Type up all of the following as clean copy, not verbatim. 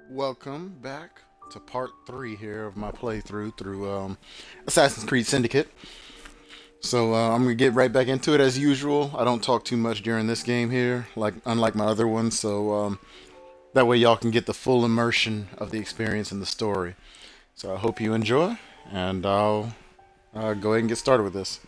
Welcome back to part 3 here of my playthrough through Assassin's Creed Syndicate. I'm gonna get right back into it as usual. I don't talk too much during this game here, like unlike my other ones, that way y'all can get the full immersion of the experience and the story. So I hope you enjoy, and I'll go ahead and get started with this.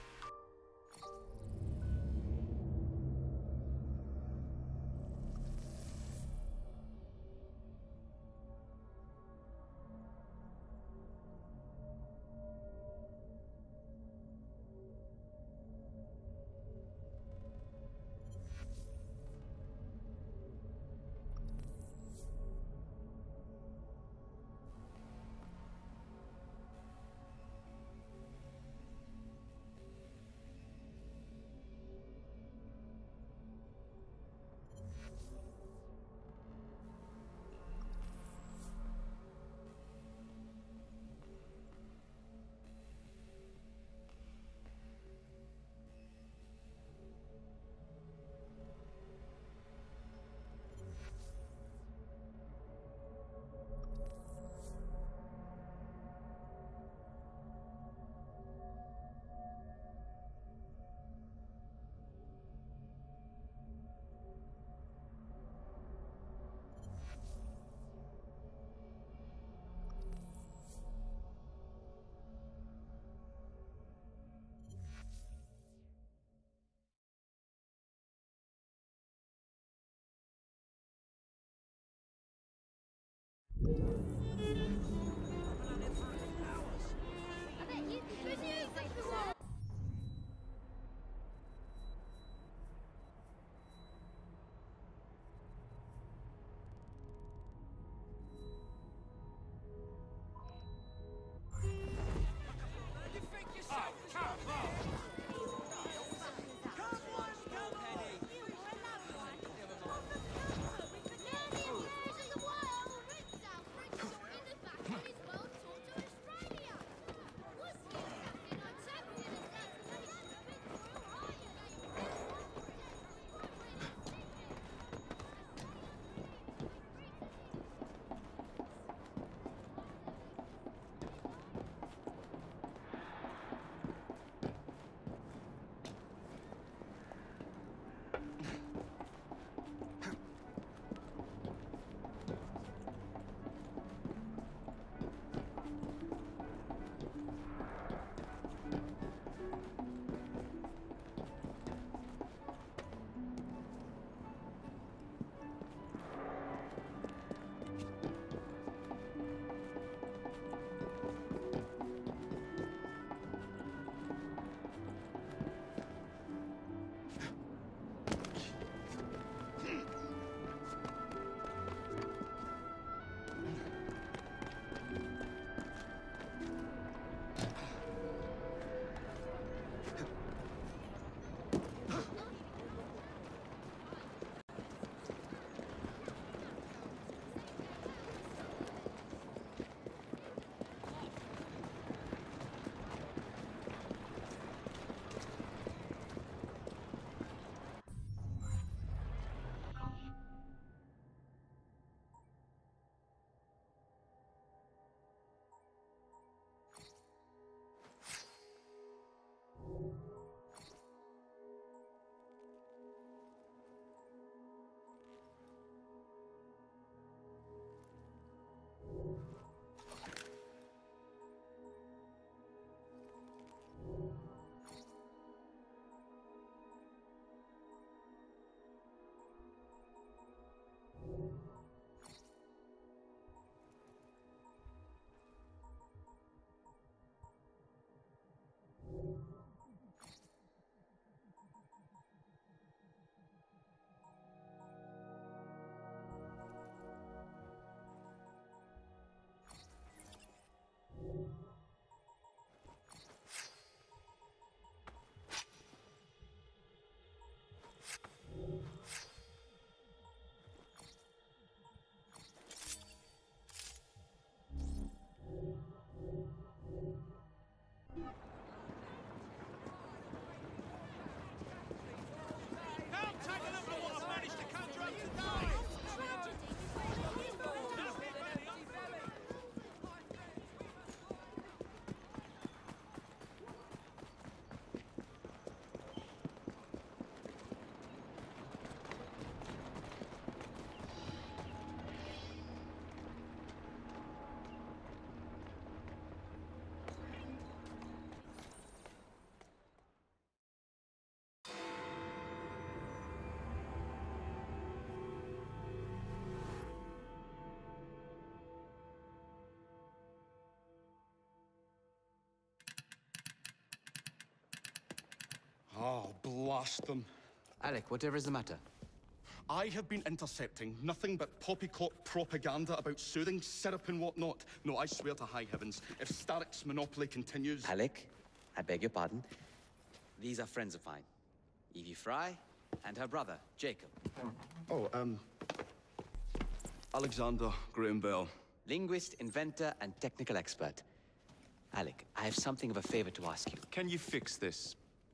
Oh, blast them. Alec, whatever is the matter? I have been intercepting nothing but poppycock propaganda about soothing syrup and whatnot. No, I swear to high heavens, if Starrick's monopoly continues... Alec, I beg your pardon. These are friends of mine. Evie Fry and her brother, Jacob. Oh, Alexander Graham Bell. Linguist, inventor, and technical expert. Alec, I have something of a favor to ask you. Can you fix this?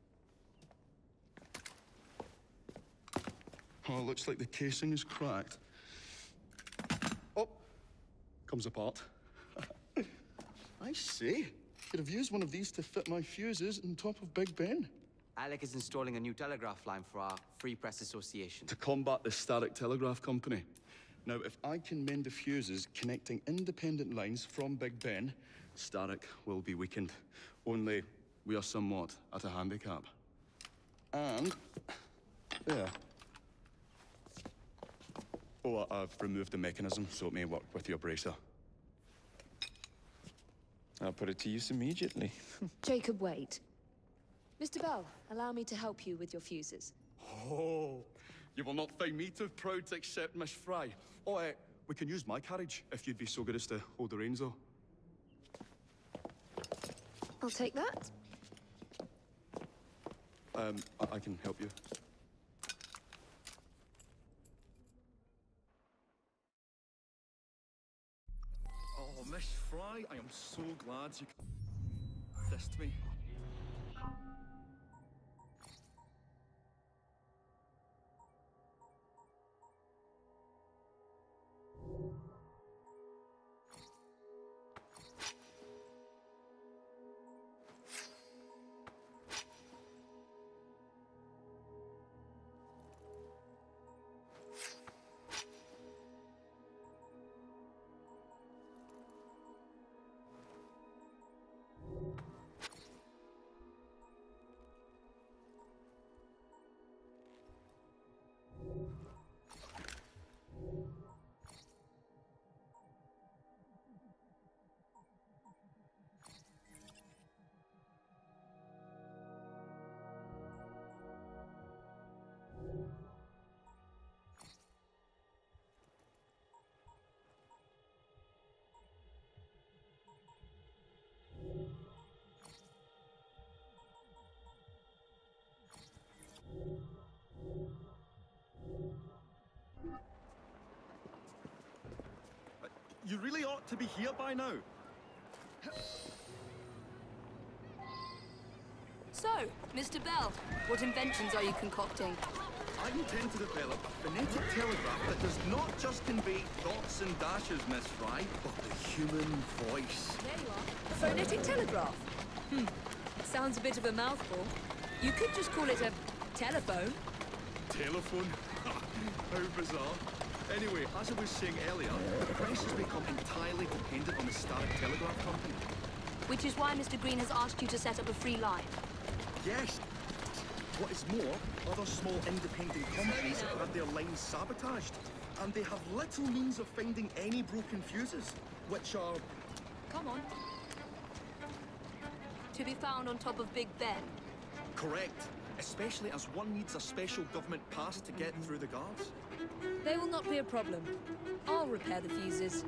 Oh, looks like the casing is cracked. Oh, comes apart. I see. Could have used one of these to fit my fuses on top of Big Ben. Alec is installing a new telegraph line for our Free Press Association. To combat the Starrick Telegraph Company. Now, if I can mend the fuses connecting independent lines from Big Ben, Starrick will be weakened. Only, we are somewhat at a handicap. And... there. Oh, I've removed the mechanism, so it may work with your bracer. I'll put it to use immediately. Jacob, wait. Mr. Bell, allow me to help you with your fuses. Oh, you will not find me too proud to accept Miss Fry. Oh, we can use my carriage, if you'd be so good as to hold the reins, though. I'll take that. I can help you. Oh, Miss Fry, I am so glad you assist me. You really ought to be here by now. So, Mr. Bell, what inventions are you concocting? I intend to develop a phonetic telegraph that does not just convey dots and dashes, Miss Fry, but the human voice. There you are. A phonetic telegraph? Sounds a bit of a mouthful. You could just call it a telephone. Telephone? How bizarre. Anyway, as I was saying earlier, the press has become entirely dependent on the Starrick Telegraph Company. Which is why Mr. Green has asked you to set up a free line. Yes. What is more, other small independent companies have had their lines sabotaged, and they have little means of finding any broken fuses, which are... Come on. To be found on top of Big Ben. correct, especially as one needs a special government pass to get through the guards. They will not be a problem. I'll repair the fuses.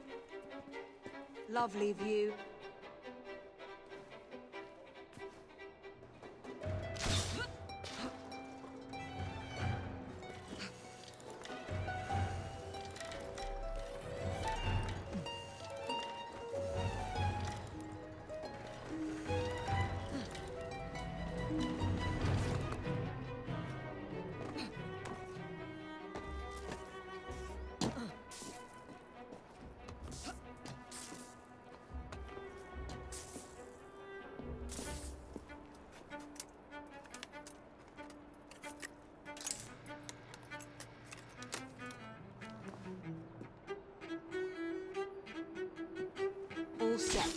Lovely view. all set.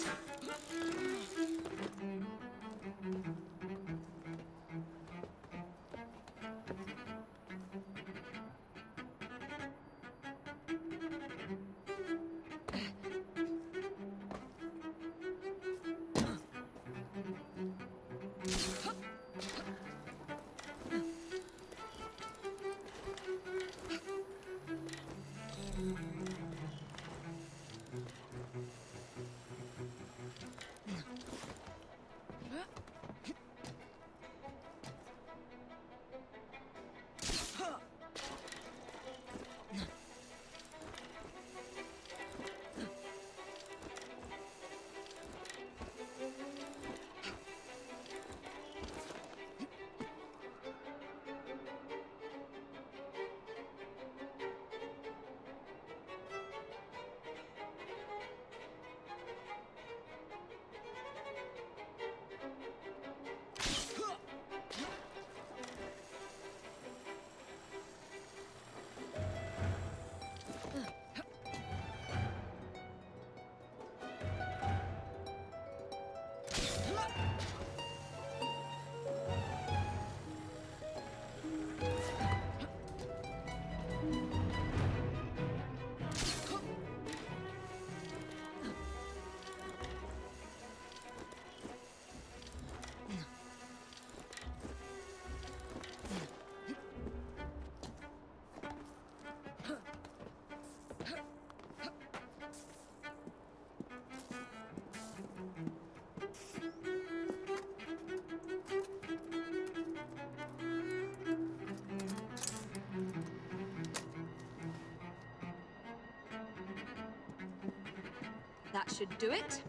That should do it.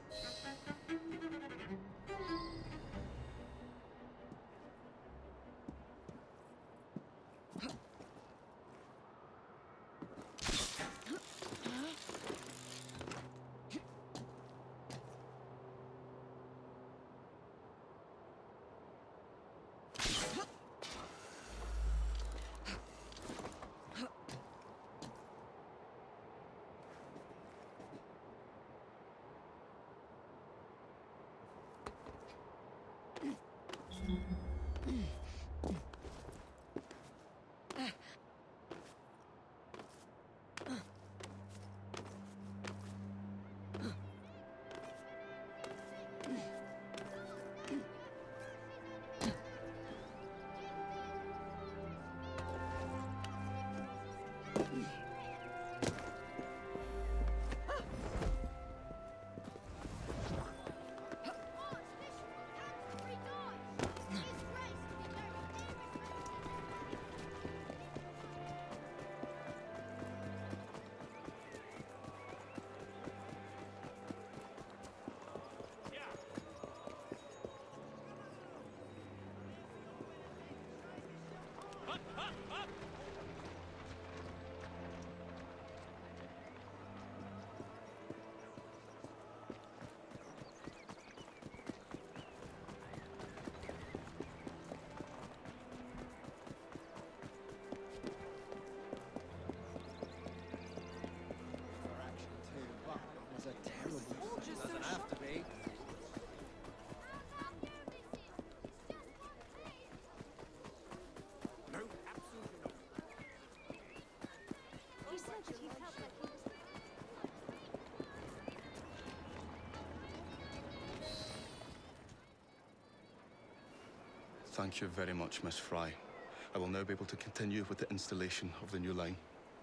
Thank you very much, Miss Fry. I will now be able to continue with the installation of the new line.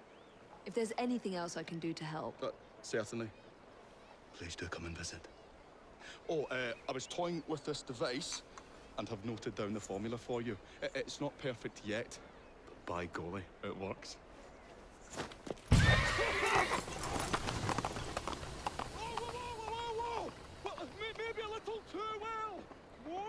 If there's anything else I can do to help. Certainly. Please do come and visit. Oh, I was toying with this device and have noted down the formula for you. It's not perfect yet, but by golly, it works. Whoa! Maybe a little too well! Whoa!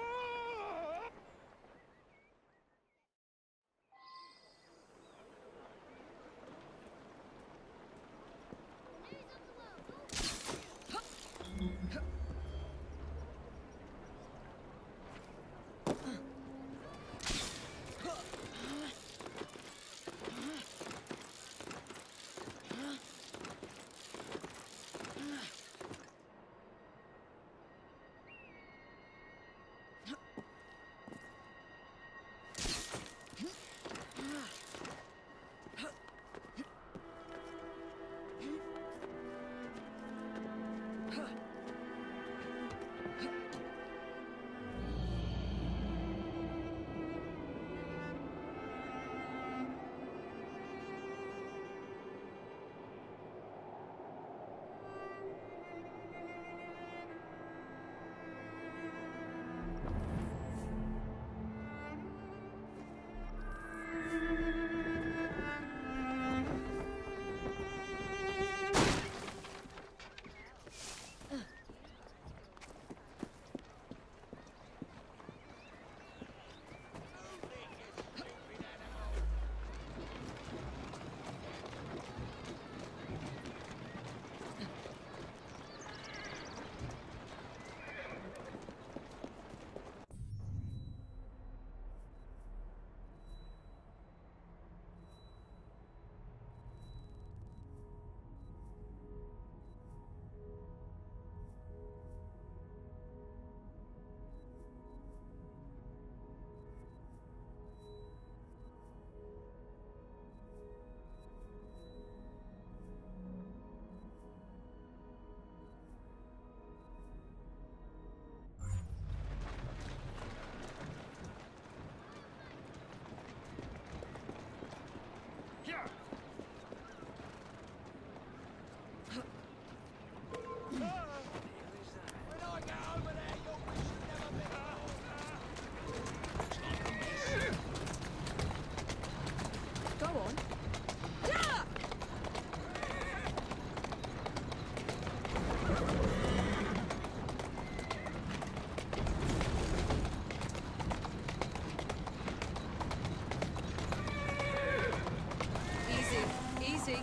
Easy.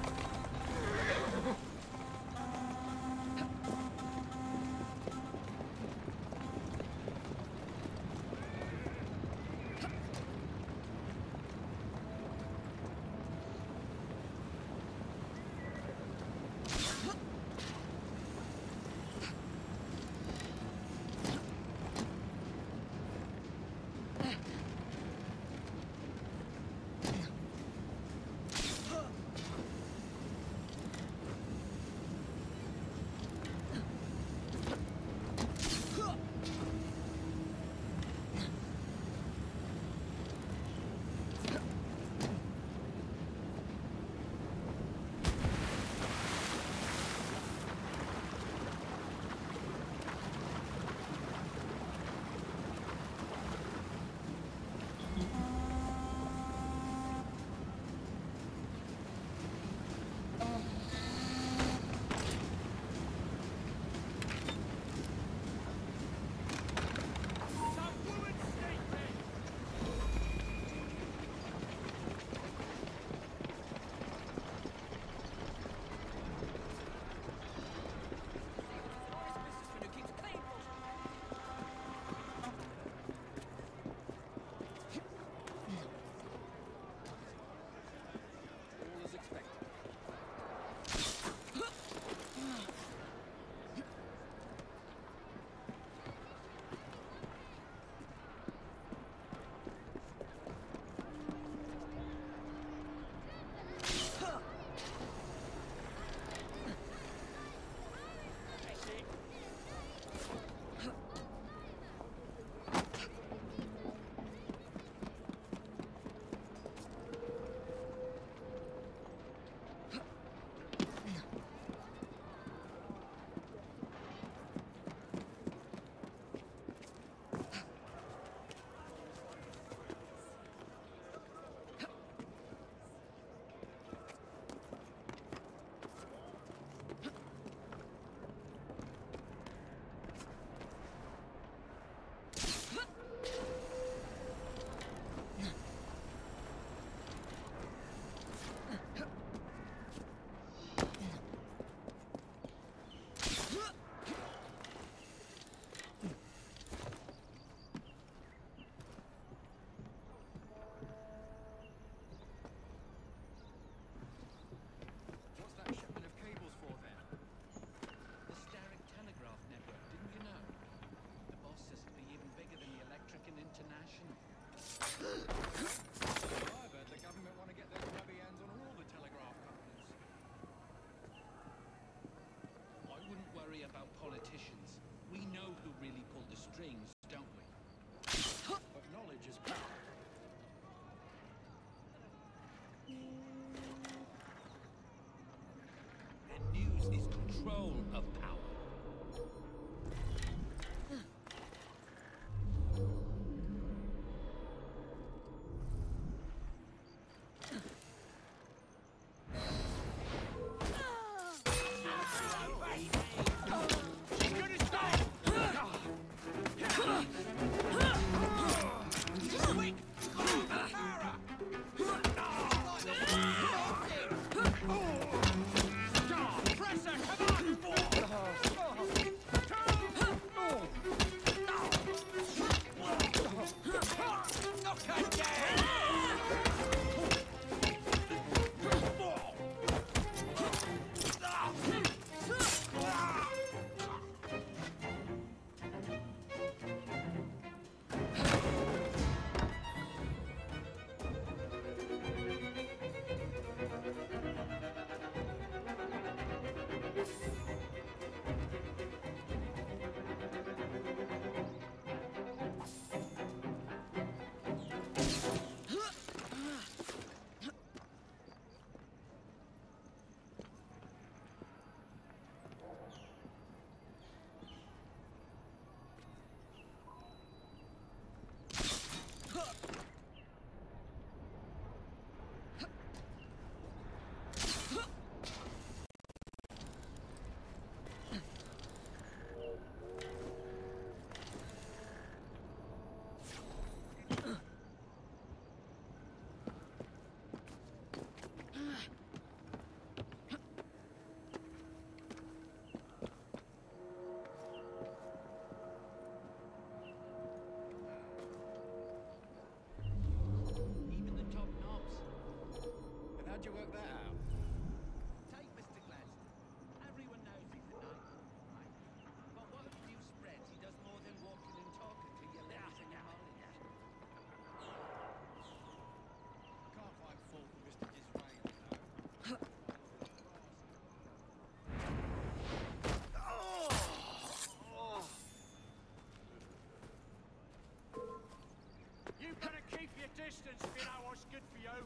you work that out? Take Mr. Gladstone. Everyone knows he's a nightmare, right? But what a few spreads, he does more than walking and talking to your lilies and your mollies. I can't find fault with Mr. Disraeli, though. You better keep your distance if you know what's good for you.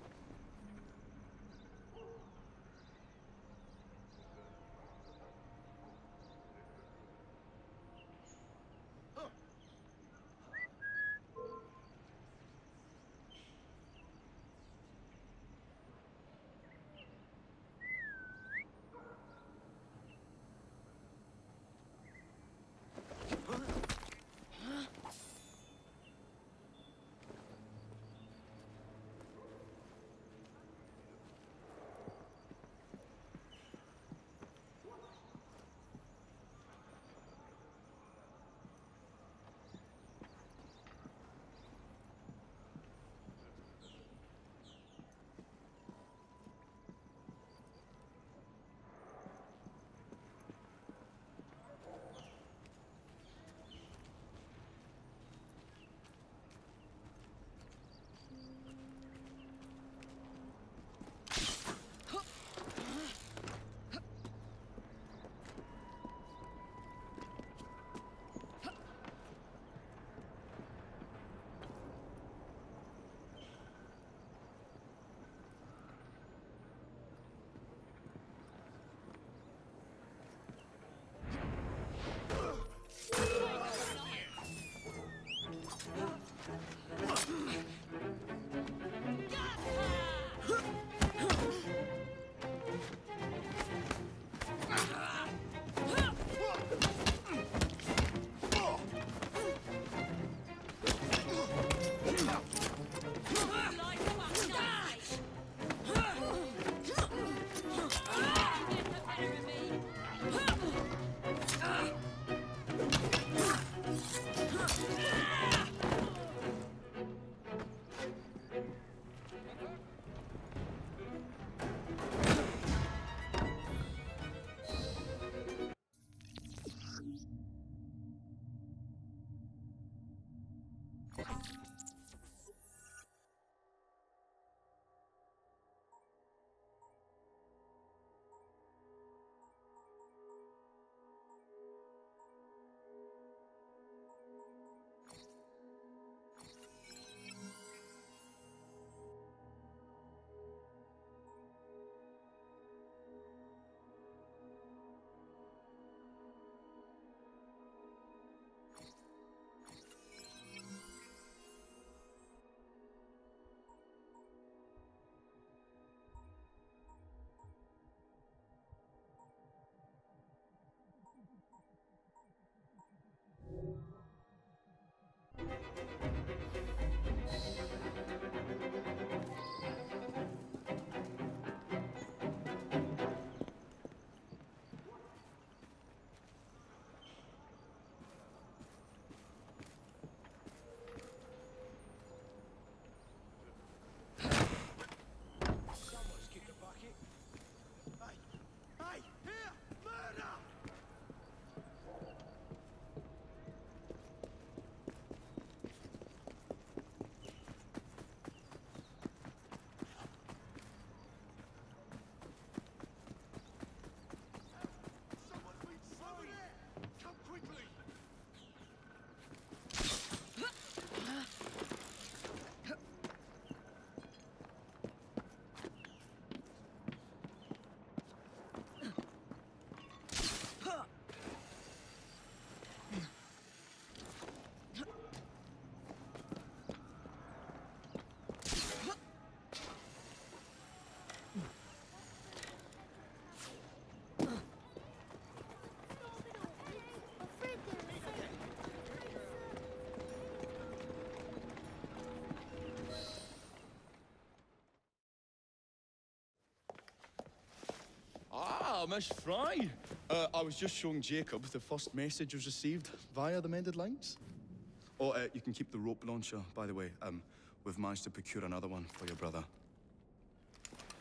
Ah, Miss Fry. I was just showing Jacob the first message was received via the mended lines. Oh, you can keep the rope launcher, by the way. We've managed to procure another one for your brother.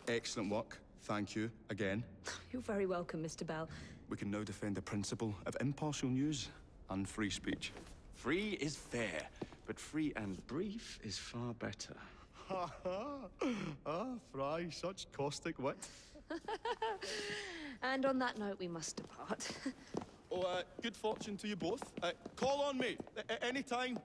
Excellent work. Thank you again. You're very welcome, Mr. Bell. We can now defend the principle of impartial news and free speech. Free is fair, but free and brief is far better. Ha ha! Fry, such caustic wit. And on that note, we must depart. Oh, good fortune to you both. Call on me anytime.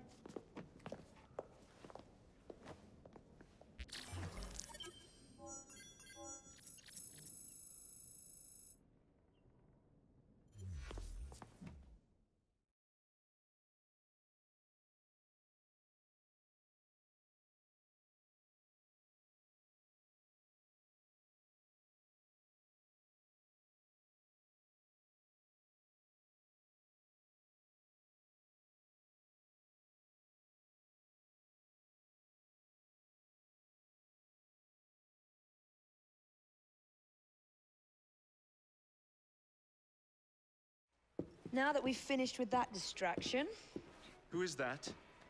Now that we've finished with that distraction, Who is that?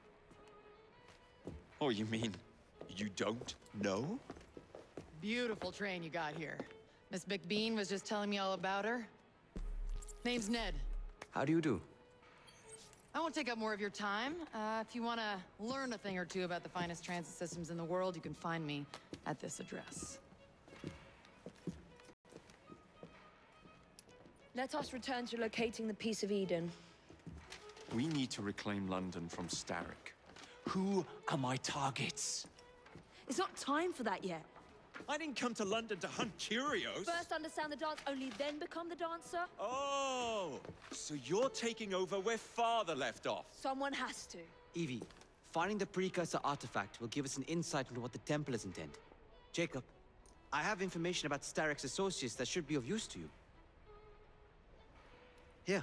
Oh, you mean you don't know? Beautiful train you got here. Miss McBean was just telling me all about her. Name's Ned. How do you do? I won't take up more of your time. If you want to learn a thing or two about the finest transit systems in the world, you can find me at this address. let us return to locating the Piece of Eden. We need to reclaim London from Starrick. Who are my targets? It's not time for that yet. I didn't come to London to hunt Cheerios. First understand the dance, only then become the dancer. Oh, so you're taking over where Father left off. Someone has to. Evie, finding the precursor artifact will give us an insight into what the Templars intend. Jacob, I have information about Starrick's associates that should be of use to you. Here.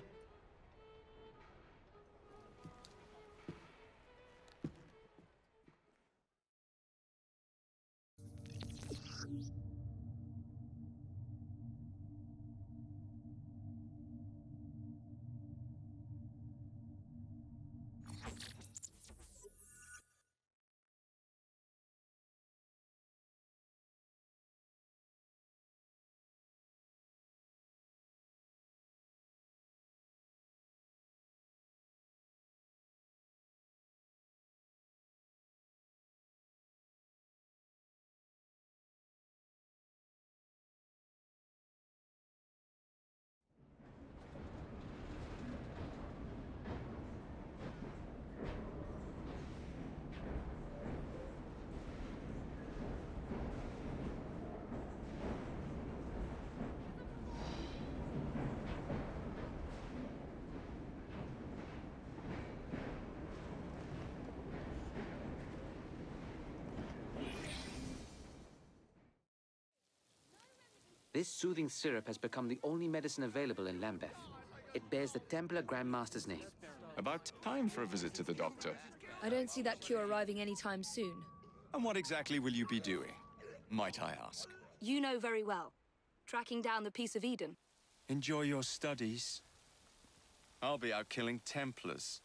This soothing syrup has become the only medicine available in Lambeth. It bears the Templar Grandmaster's name. About time for a visit to the doctor. I don't see that cure arriving anytime soon. And what exactly will you be doing, might I ask? You know very well. Tracking down the Piece of Eden. Enjoy your studies. I'll be out killing Templars.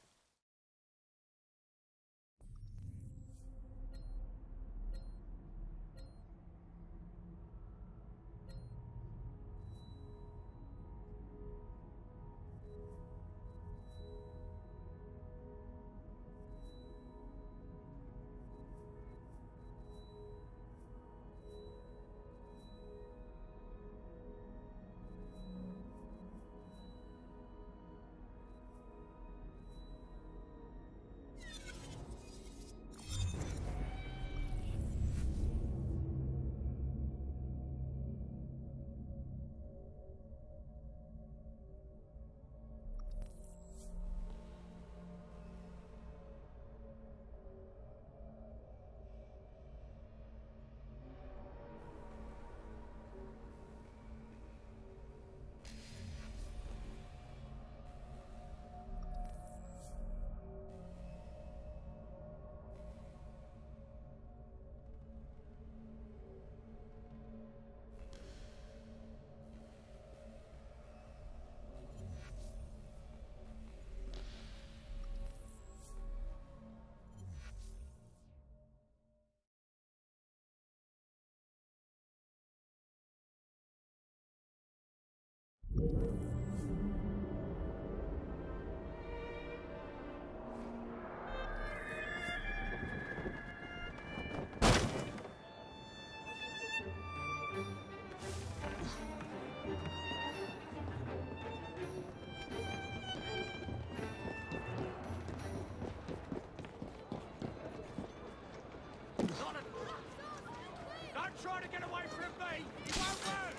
Don't try to get away from me! You won't learn!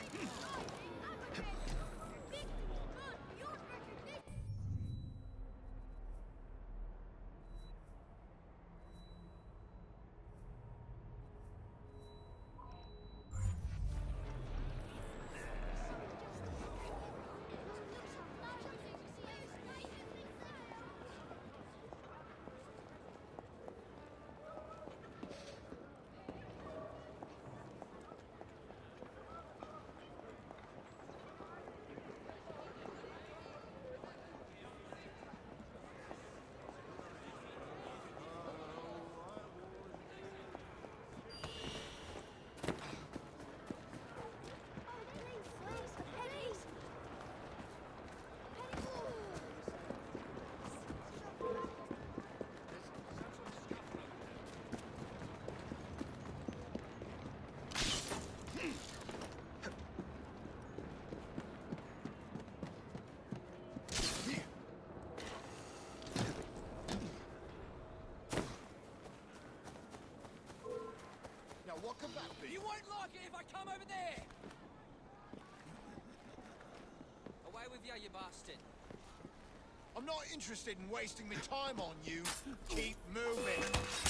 What could that be? You won't like it if I come over there! Away with you, you bastard. I'm not interested in wasting my time on you. Keep moving.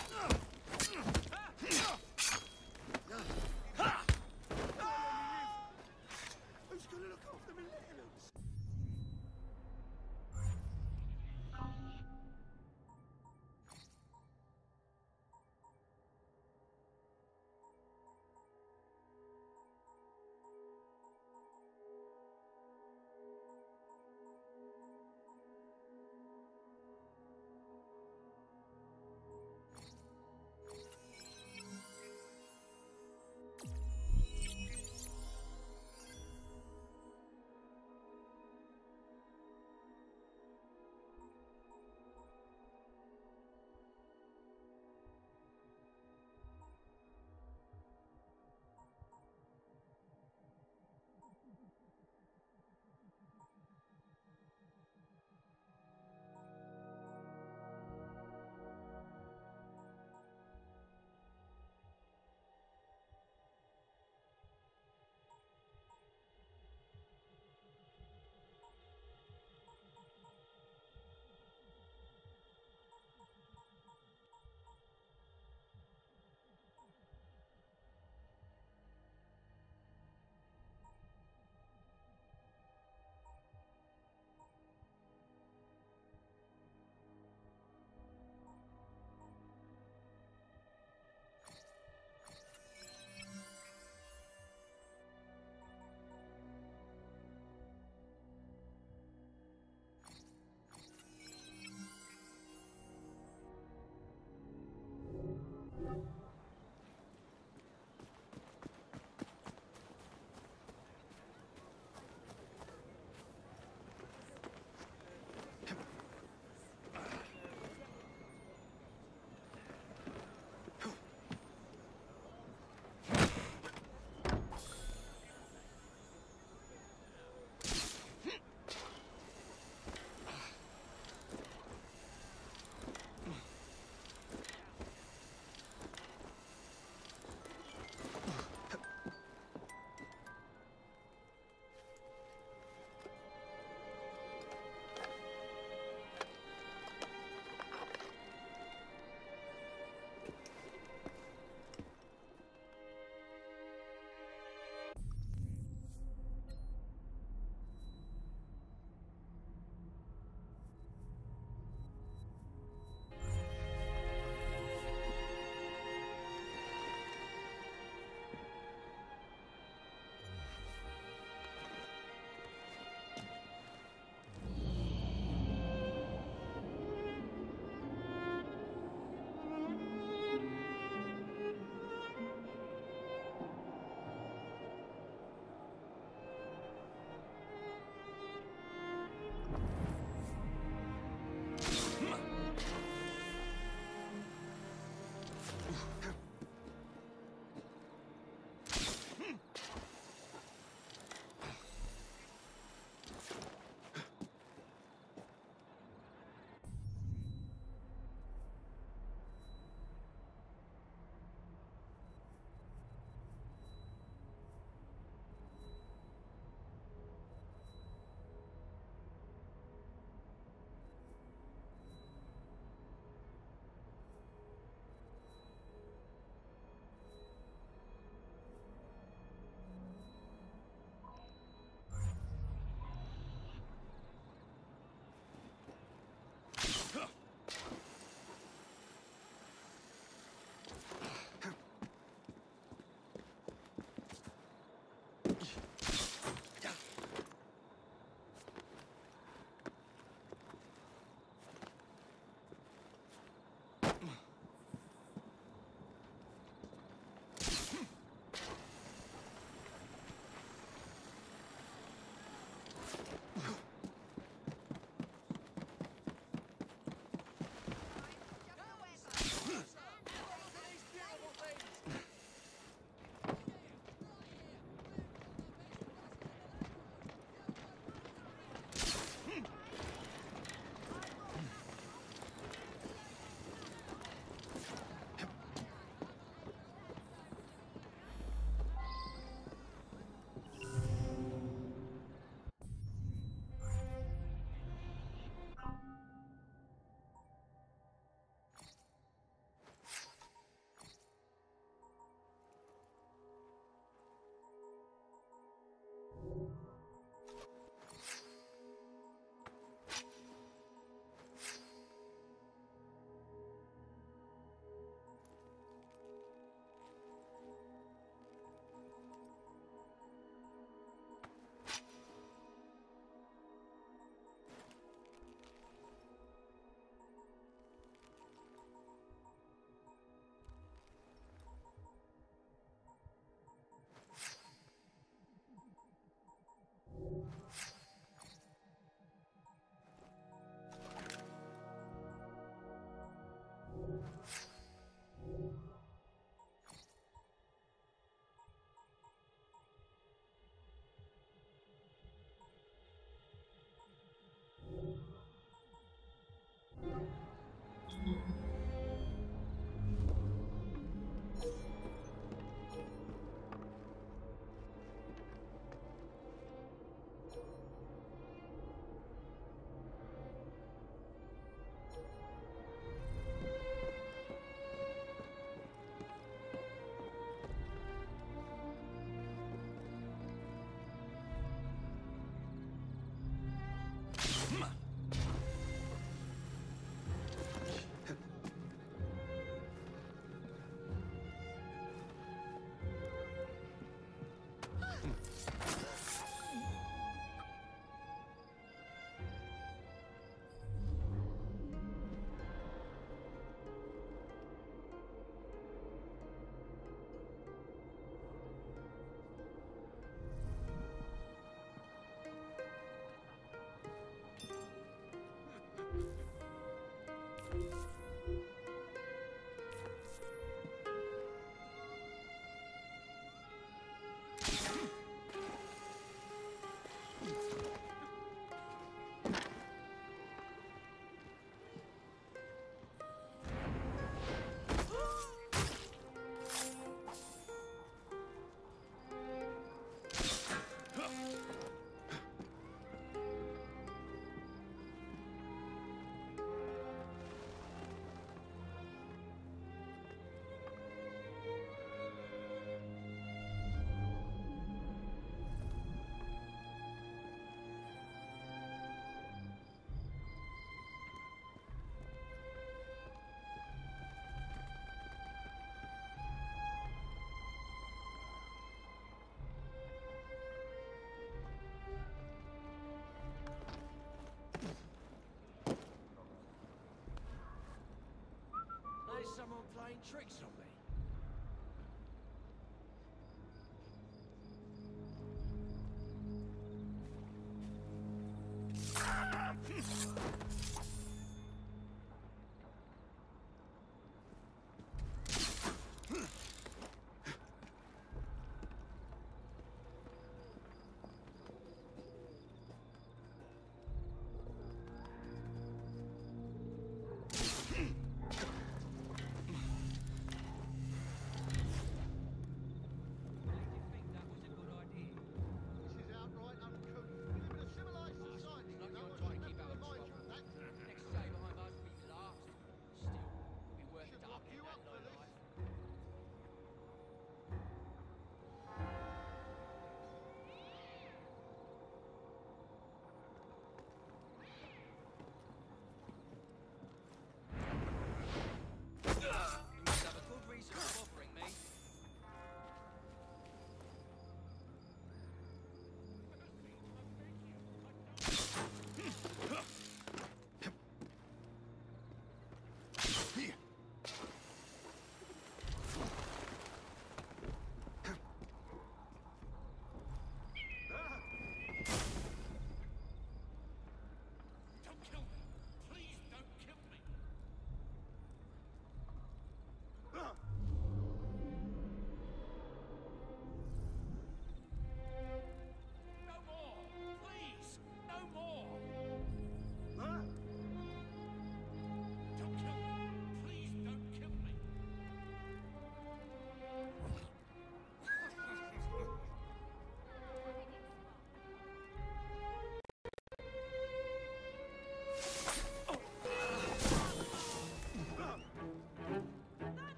Who's gonna look after me little?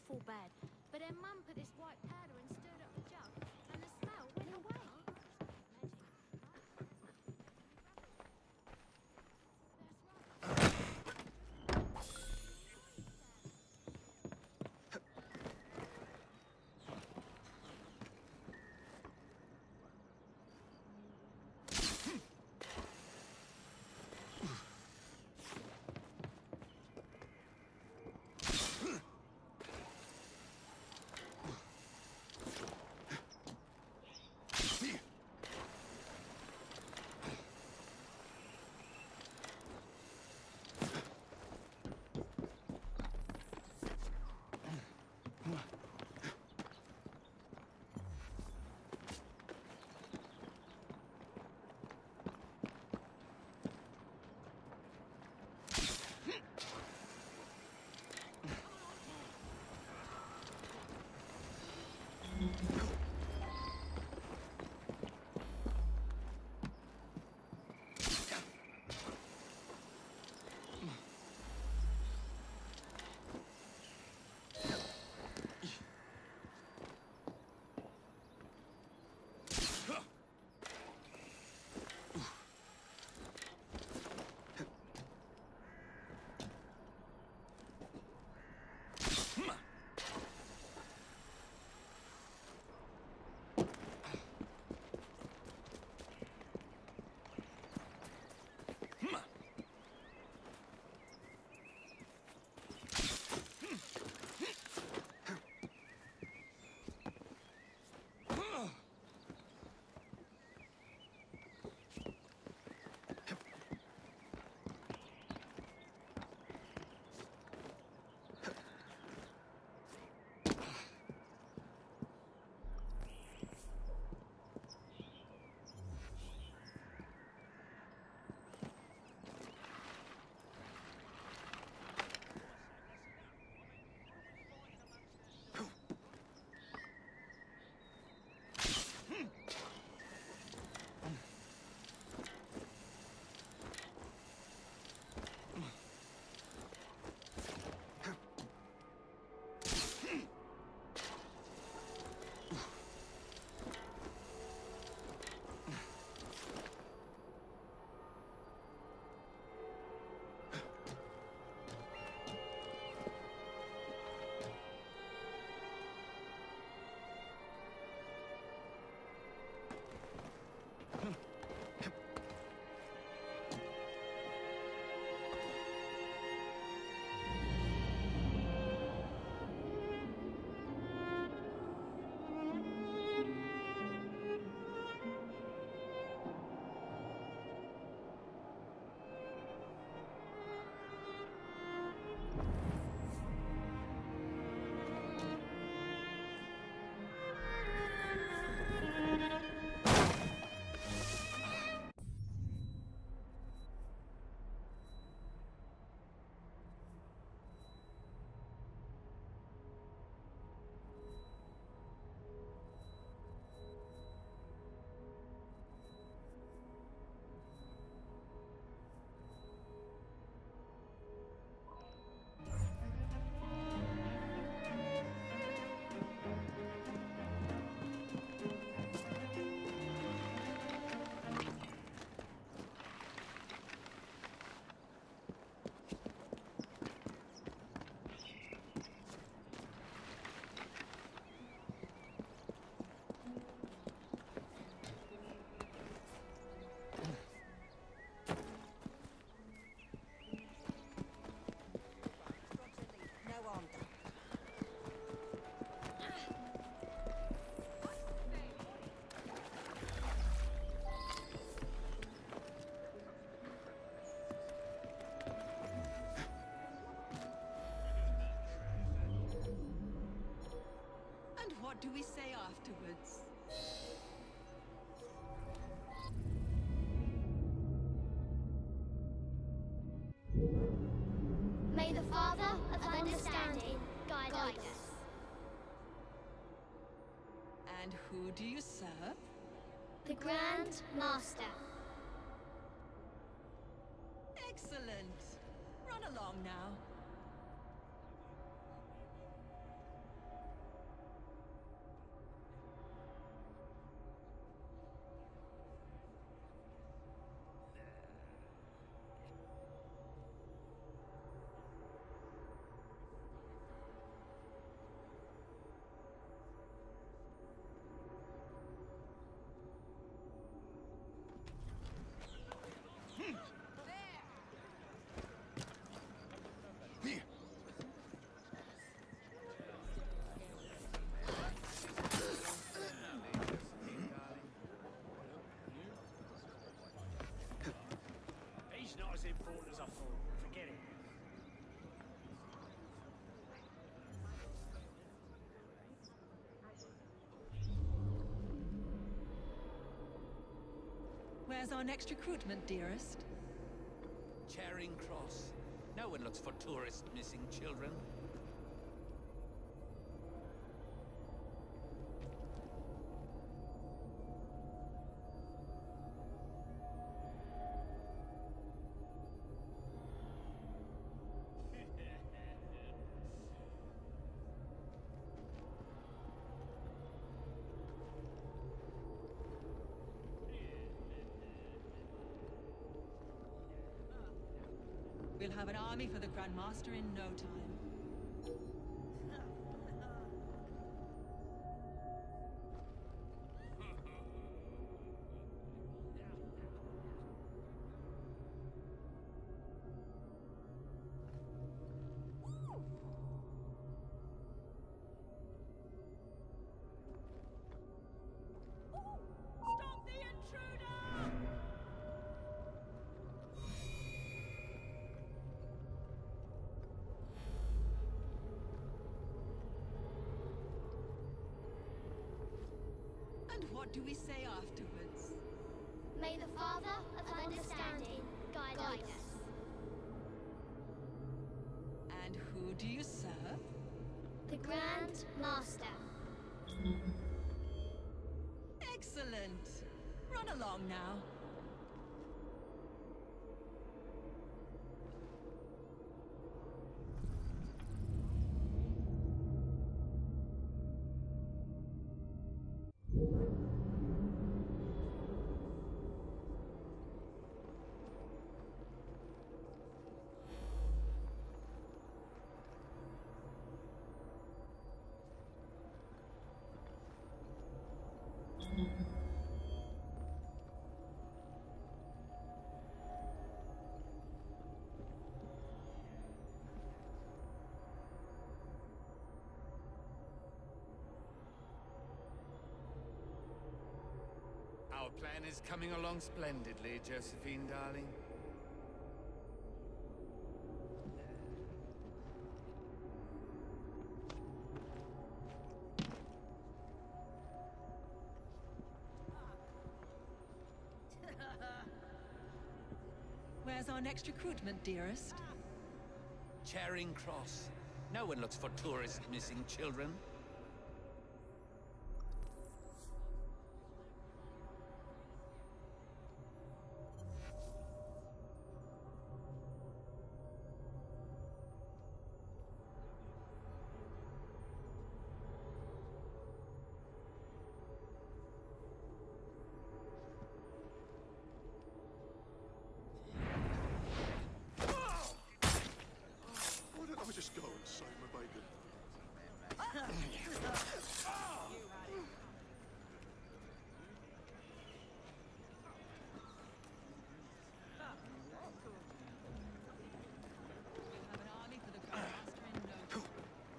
awful bad. But then Mum put this white powder and stirred up the jug, and the smell went away. What do we say afterwards? May the Father of Understanding guide us. And who do you serve? The Grand Master. Excellent. Run along now. Where's our next recruitment, dearest? Charing Cross. No one looks for tourist missing children. We'll have an army for the Grand Master in no time. Stop the intruder! And what do we say afterwards? May the Father of Understanding guide us. And who do you serve? The Grand Master. Excellent. Run along now. Our plan is coming along splendidly, Josephine, darling. Where's our next recruitment, dearest? Charing Cross. No one looks for tourist missing children. Why don't I just go and save my bacon? We'll have an army for the Grand Master in no time.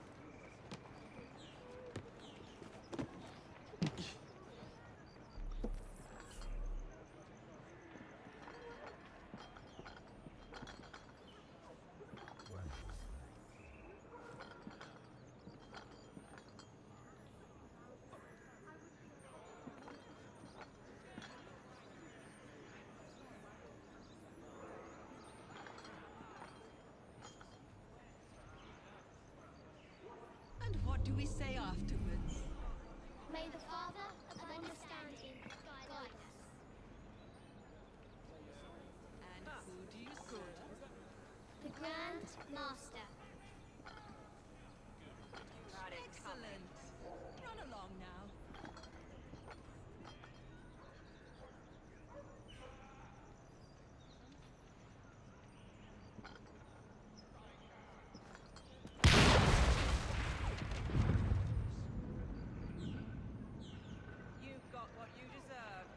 And what do we say afterwards? May the Father of Understanding guide us. And who do you serve? The Grand Master. Excellent. Run along now. You've got what you deserved.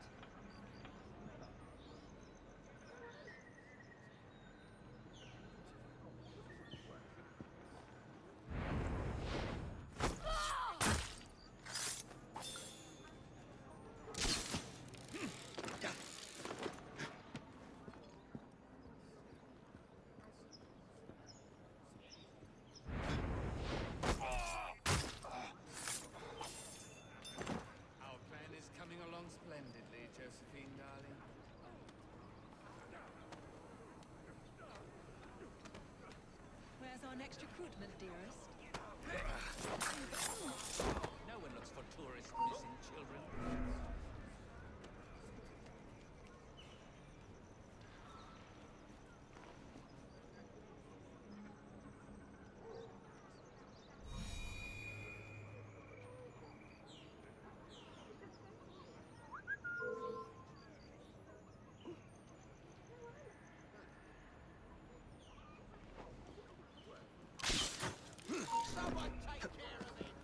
our next recruitment, dearest? No one looks for tourists missing children. Someone take care of it!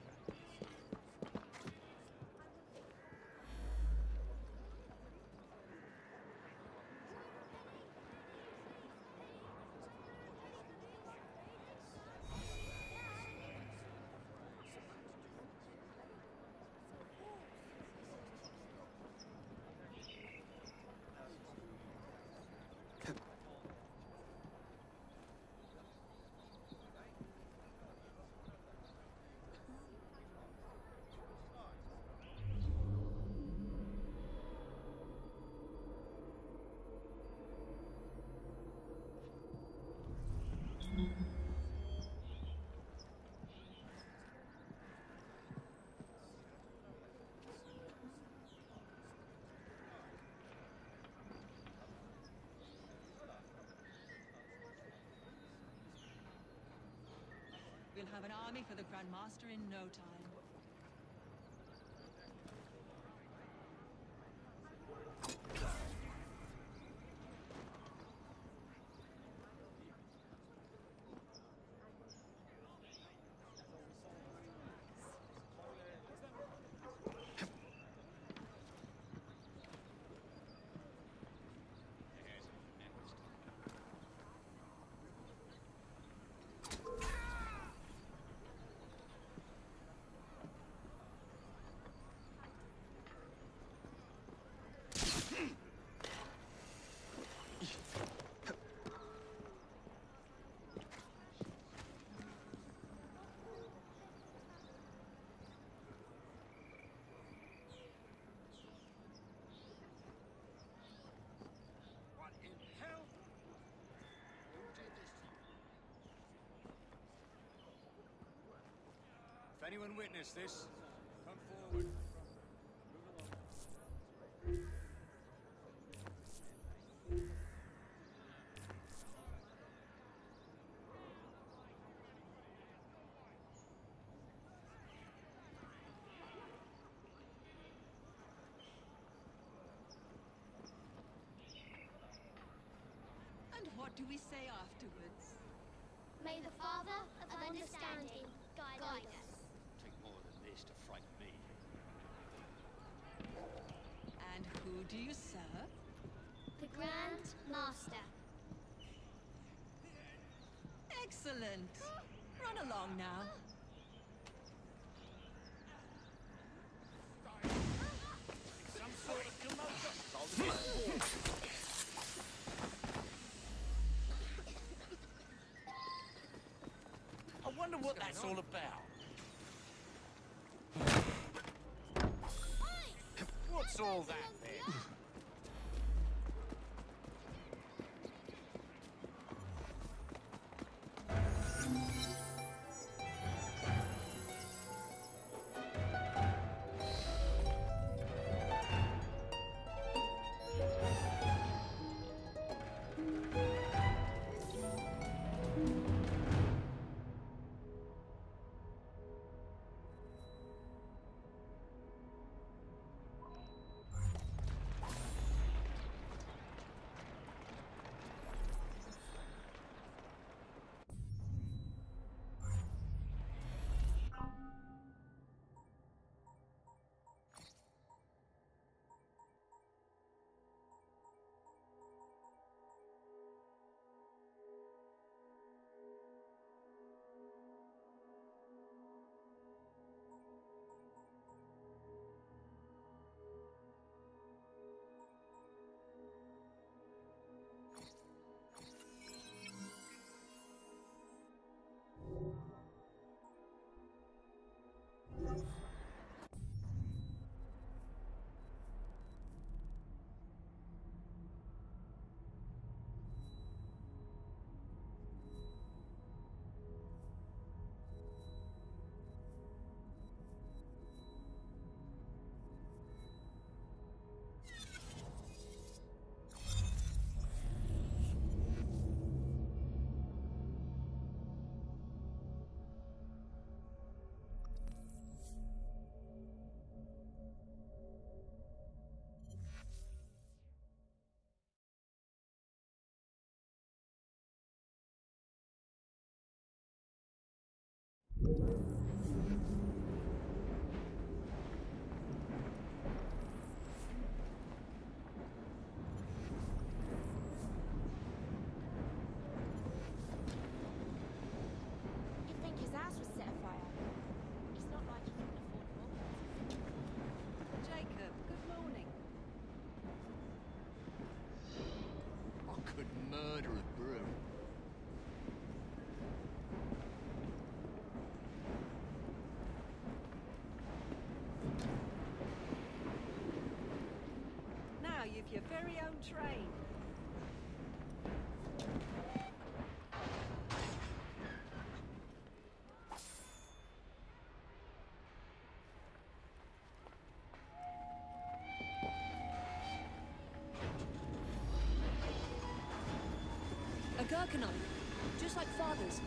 We'll have an army for the Grand Master in no time. What in hell? Who did this to you? If anyone witnessed this, come forward. And what do we say afterwards? May the Father of Understanding guide us. Take more than this to frighten me. And who do you serve? The Grand Master. Excellent. Run along now. Some sort of commotion. I wonder what that's all about. What's all that then? You'd think his house was set afire. It's not like he couldn't afford more. Jacob, good morning. I could murder a brew. Now you've your very own train. A Gherka knife, just like father's.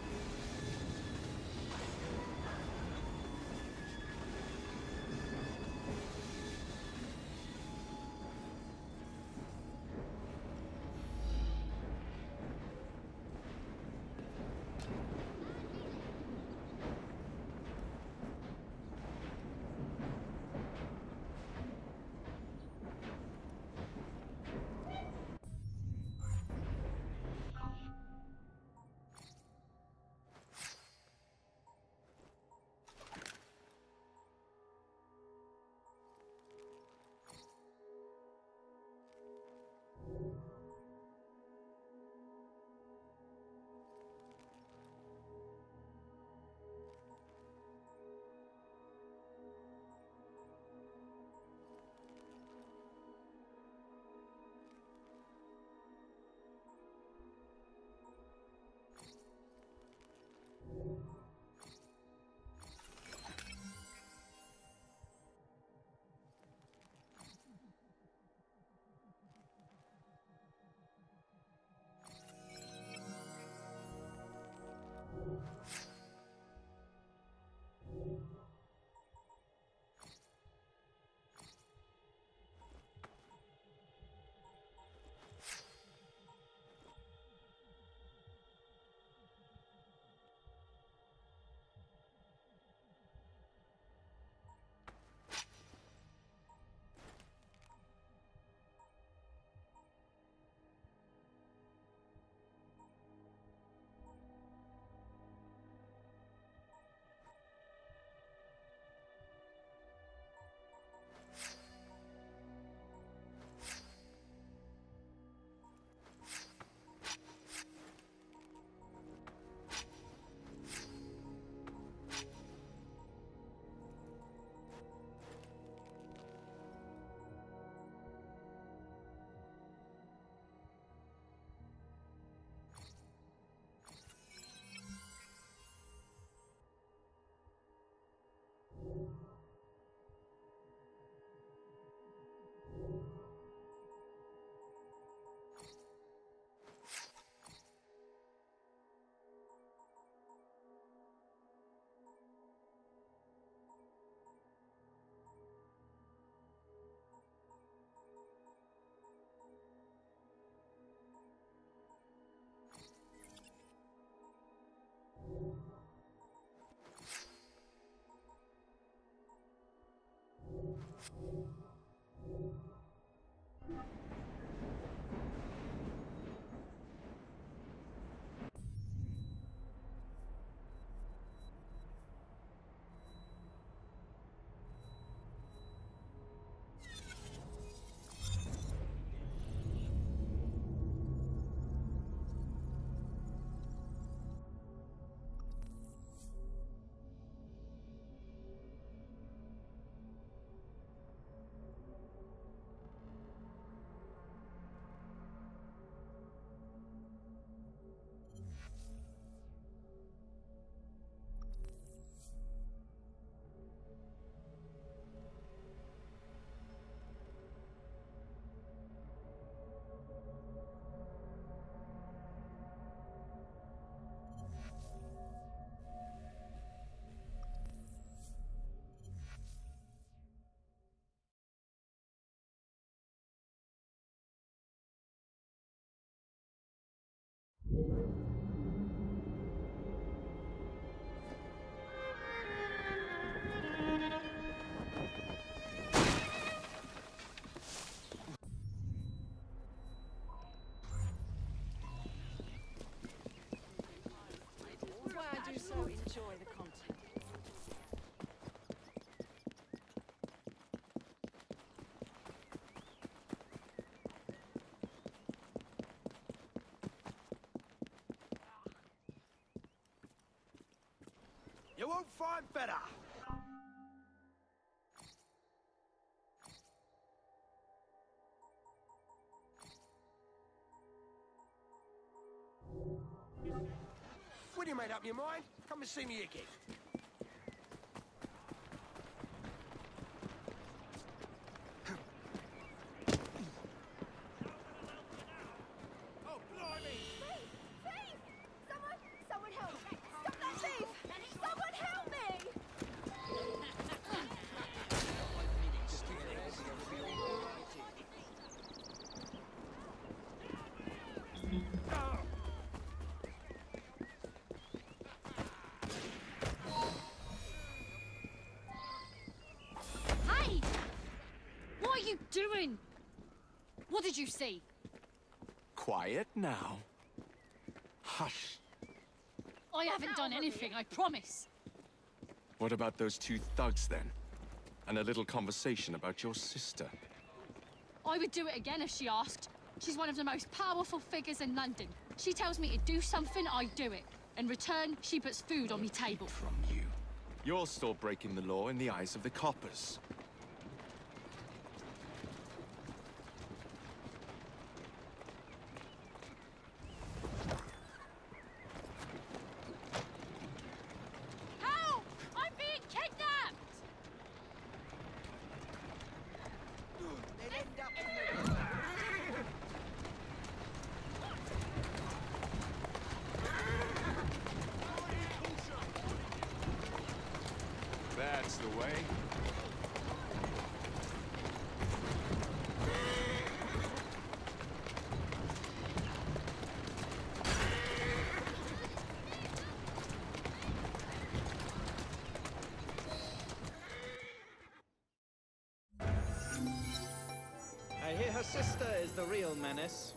won't find better. When you made up your mind, come and see me again. Oh, blimey! Thief! Thief! Someone help! Stop that thief! Someone help me! Hey! What are you doing? What did you see? Quiet now. Hush. I haven't done anything, I promise. What about those two thugs, then? And a little conversation about your sister? I would do it again if she asked. She's one of the most powerful figures in London. She tells me to do something, I do it. In return, she puts food on me table. From you. You're still breaking the law in the eyes of the coppers. Help! I'm being kidnapped! They'd end up in the... That's the way. I hear her sister is the real menace.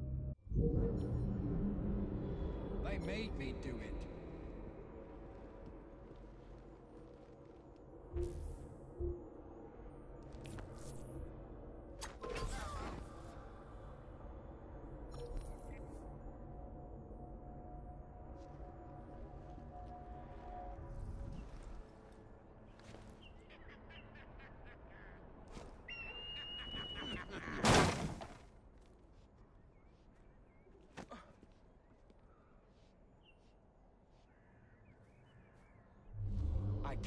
They made me do it.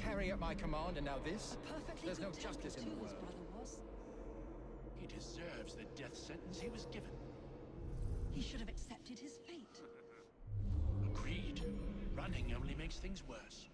Harry at my command, and now this? Perfectly There's no good justice in the temper, too, his world. brother was. He deserves the death sentence he was given. He should have accepted his fate. Agreed. Running only makes things worse.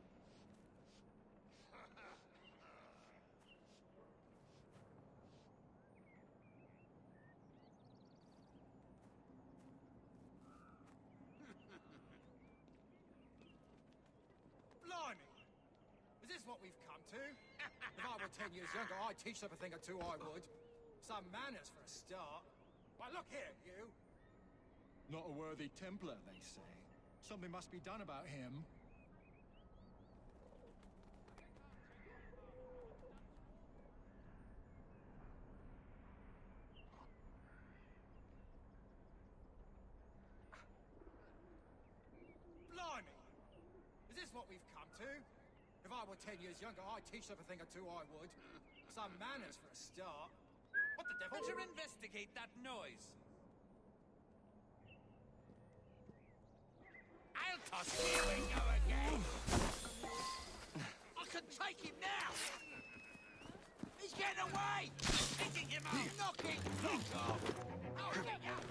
Blimey! Is this what we've come to? If I were 10 years younger, I'd teach them a thing or two, I would. Some manners for a start. Why, look here, you! Not a worthy Templar, they say. Something must be done about him. Blimey! Is this what we've come to? If I were 10 years younger, I'd teach them a thing or two, I would. Some manners for a start. What the devil? Better investigate that noise. I'll toss here we go again. I can take him now. He's getting away. Picking him up. Knocking. Knock off. Oh, get up.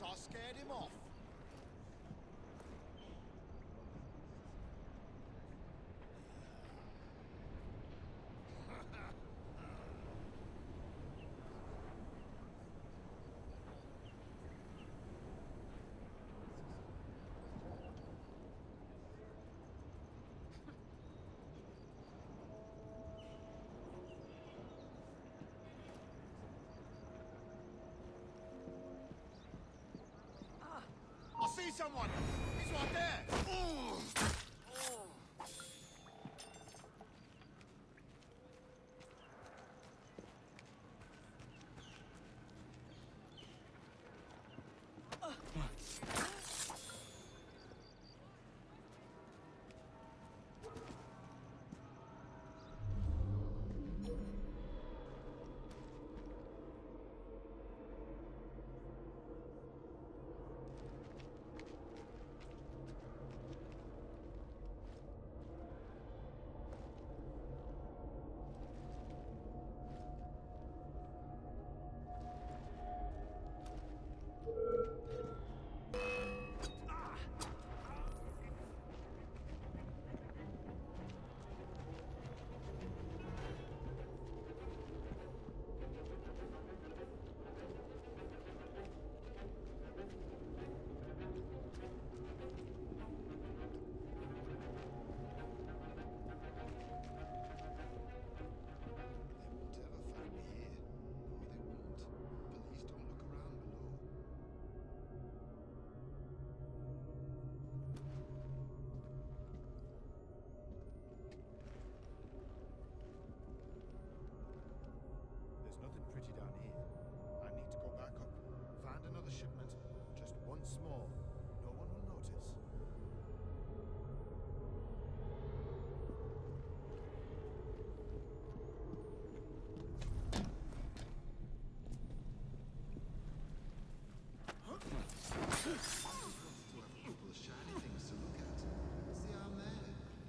so I scared him off. I see someone! He's right there! Ooh. Pretty down here. I need to go back up. Find another shipment. Just once more. No one will notice. Couple of shiny things to look at. What's the arm there?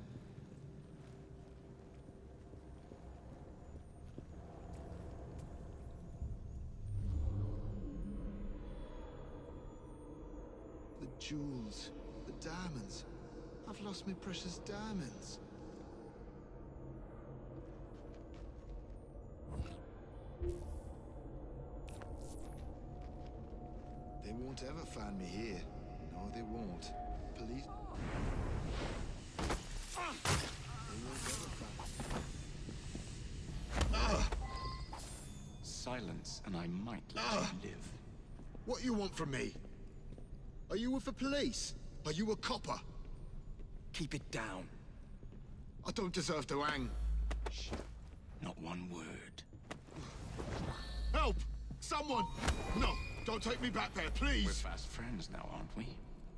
The jewels, the diamonds. I've lost my precious diamonds. They won't ever find me here. No, they won't. Police... They won't ever find me. Silence, and I might let you live. What you want from me? Are you with the police? Are you a copper? Keep it down. I don't deserve to hang. Shh. Not one word. Help! Someone! No, don't take me back there, please! We're fast friends now, aren't we?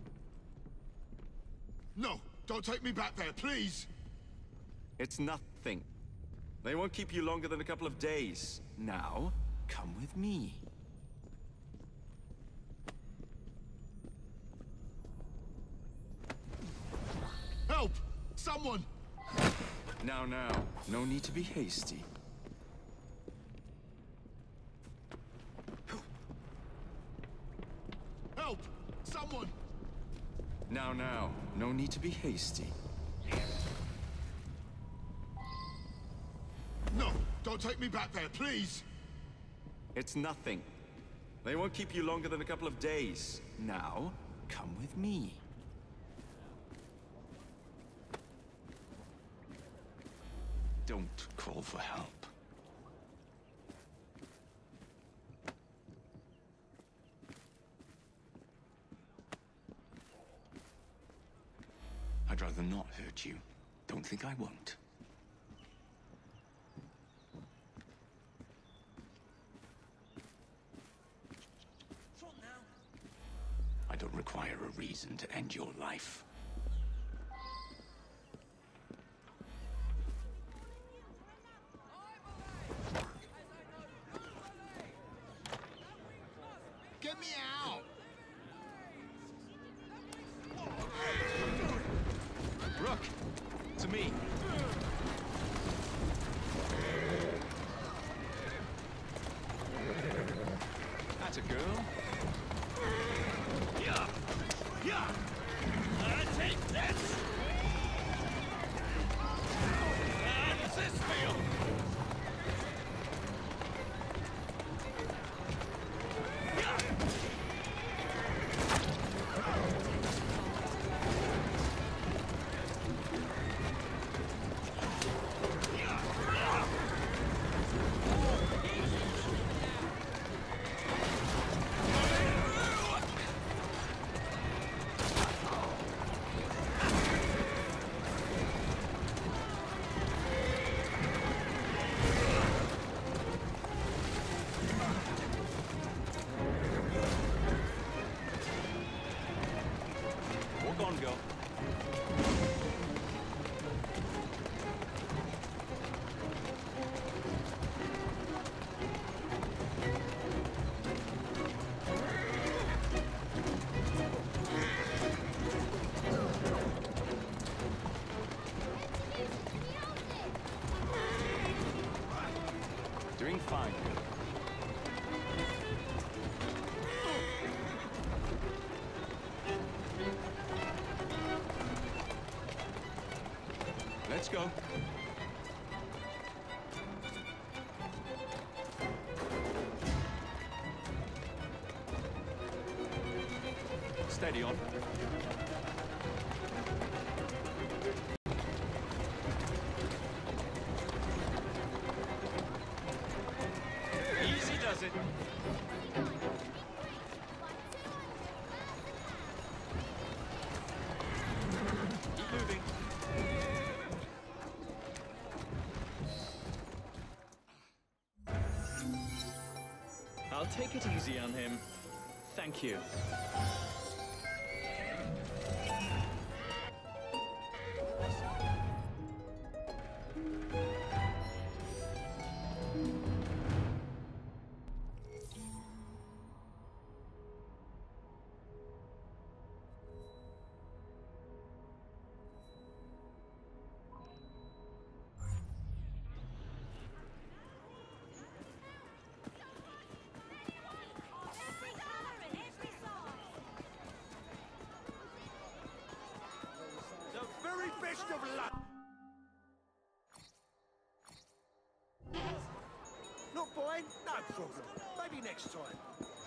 No, don't take me back there, please! It's nothing. They won't keep you longer than a couple of days. Now, come with me. Help! Someone! Now, no need to be hasty. Help! Someone! Now, no need to be hasty. No, don't take me back there, please! It's nothing. They won't keep you longer than a couple of days. Now, come with me. Don't call for help. I'd rather not hurt you. Don't think I won't. I don't require a reason to end your life. Get me out! Rook! To me! That's a girl. Let's go. Steady on. Easy does it. Keep moving. I'll take it easy on him. Thank you. The very best of luck. Not buying? No problem. Maybe next time.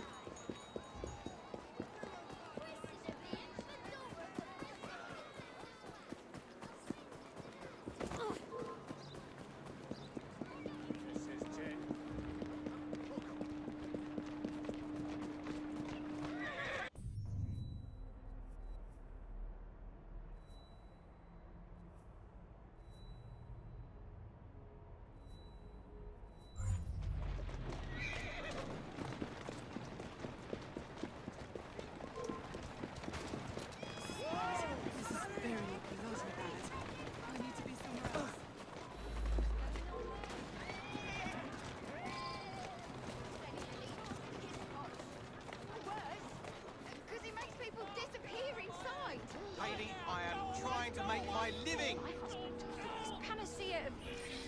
Because he makes people disappear inside. Lady, I am trying to make my living. This panacea of...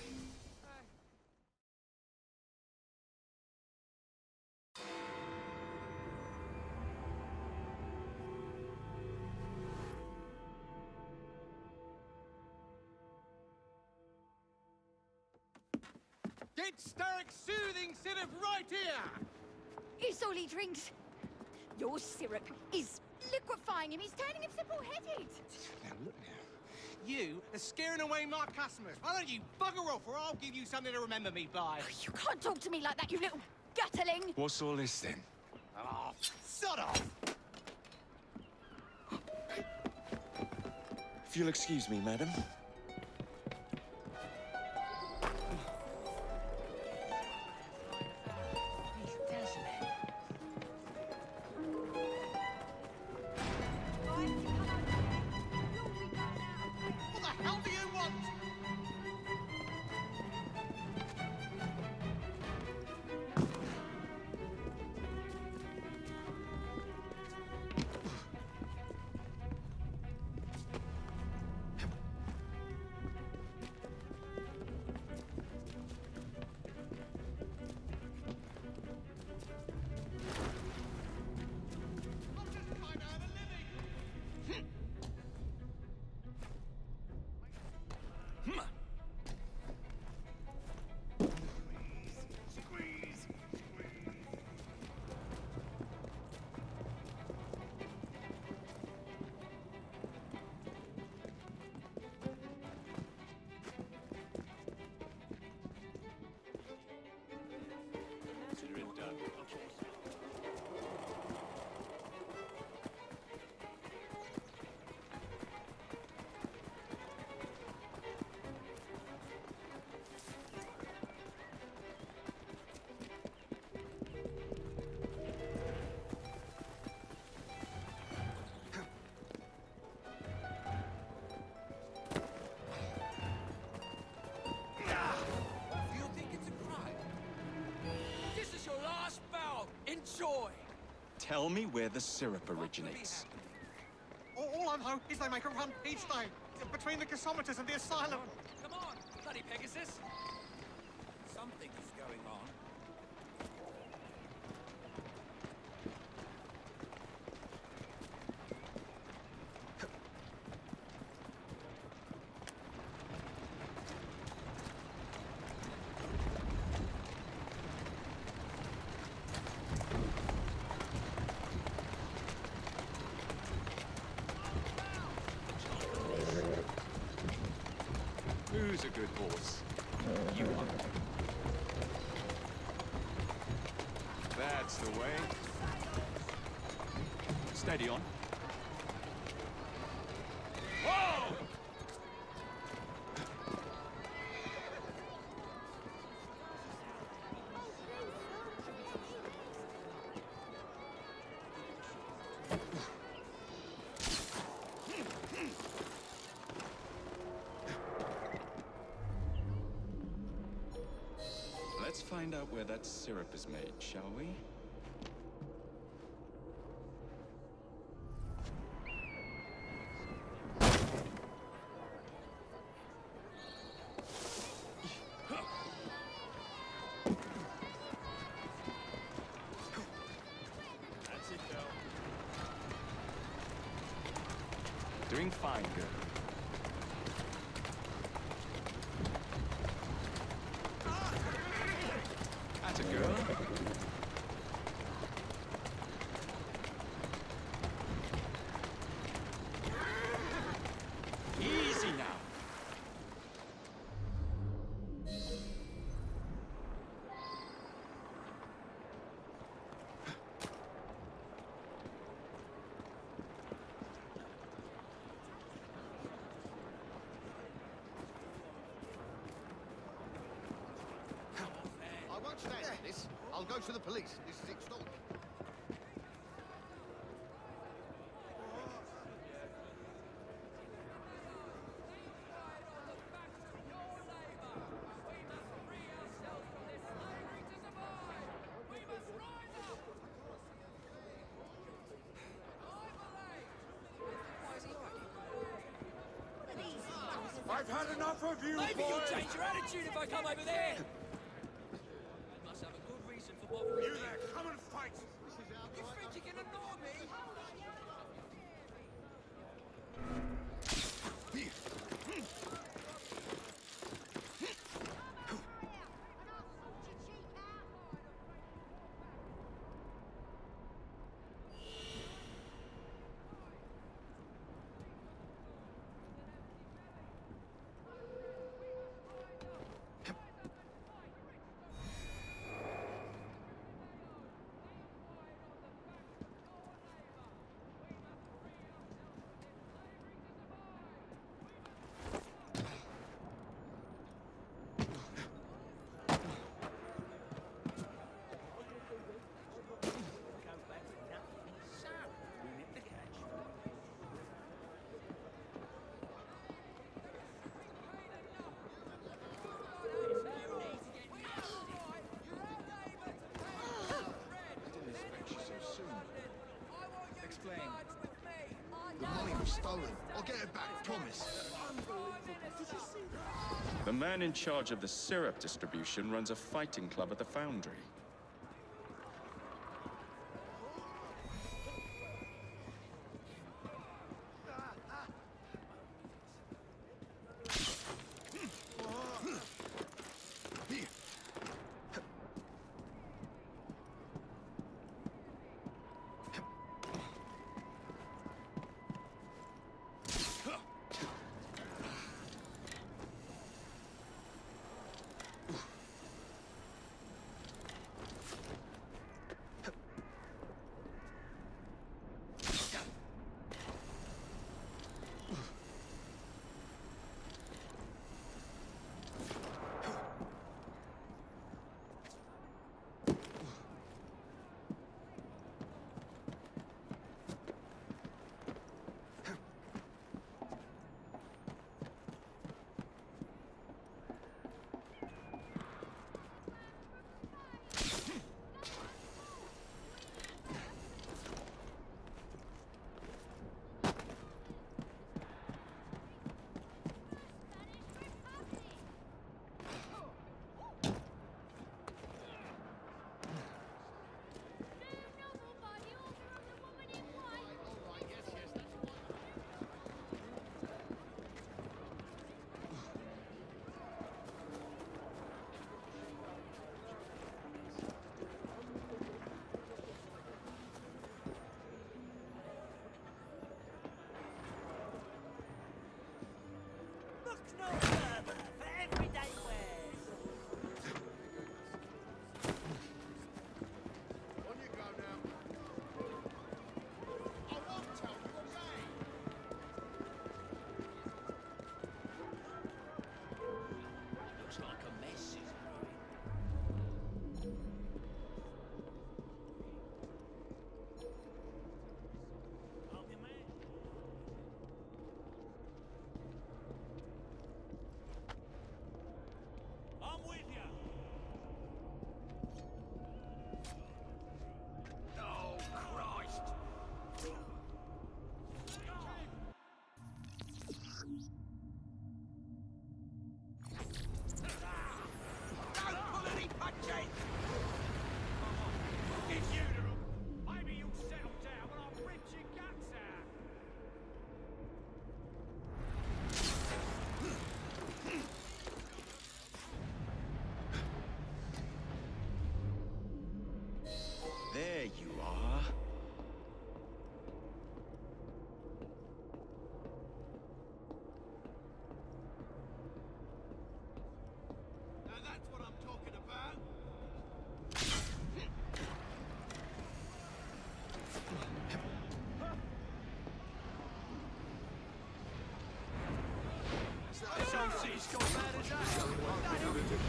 Get Starrick's soothing syrup right here! It's all he drinks. Your syrup is liquefying him. He's turning him simple-headed. Now, look now. You are scaring away my customers. Why don't you bugger off or I'll give you something to remember me by. You can't talk to me like that, you little gutterling. What's all this then? Oh, sod off! If you'll excuse me, madam. What the hell do you want? Joy. Tell me where the syrup originates. All I know is they make a run each day between the gasometers and the asylum. Come on, bloody Pegasus. Something is going on. Who's a good horse? You are. That's the way. Steady on. Whoa! Let's find out where that syrup is made, shall we? That's it, girl. Doing fine, girl. That's a girl. Easy now. I won't stand for this. I'll go to the police. This is extortion. I've had enough of you, Maybe boys. you'll change your attitude if I come over there. I must have a good reason for bothering You there, come and fight. You think you can ignore me? Explain. The money was stolen. I'll get it back, promise. The man in charge of the syrup distribution runs a fighting club at the foundry. Chelsea's gone mad as that.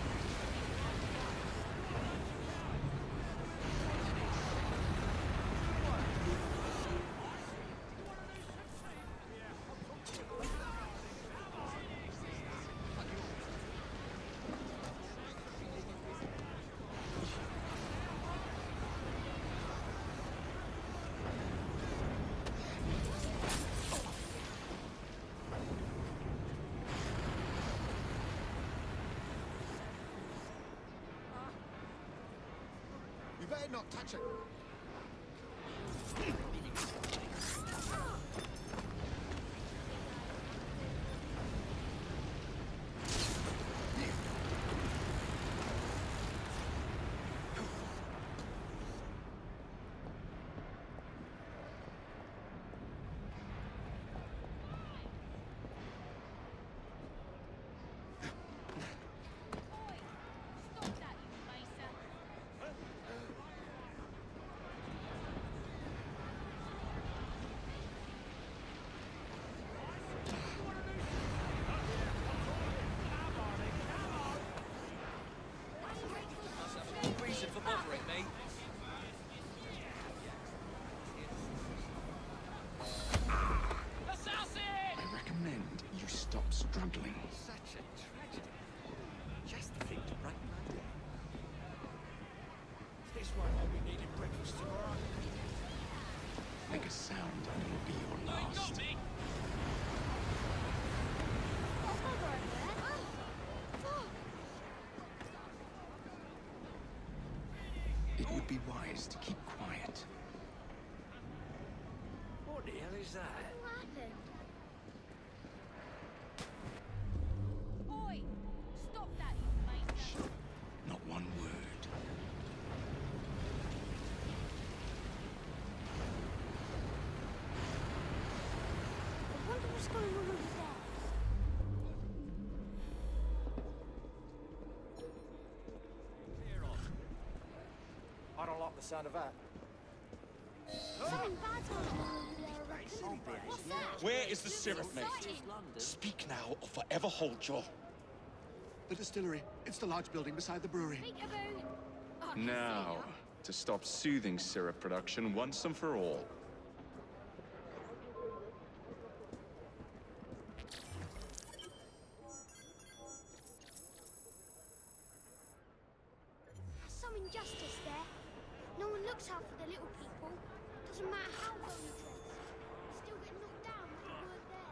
You better not touch it. Reason for bothering me. I recommend you stop struggling. Such a tragedy. Just the thing to brighten my day. This won't let me needing breakfast tomorrow. Make a sound and it'll be your last. It would be wise to keep quiet. What the hell is that? What happened? Oi! Stop that, you mate. Not one word. I wonder what's going on over there. I don't like the sound of that. Something bad's going on over there, I reckon. What's that? Where is the syrup, mate? Exciting. Speak now or forever hold your... The distillery. It's the large building beside the brewery. Peekaboo. Oh, I can see Now, to stop soothing syrup production once and for all. There's some injustice there. No one looks out for the little people. Doesn't matter how well you dress. Still get knocked down with a word there.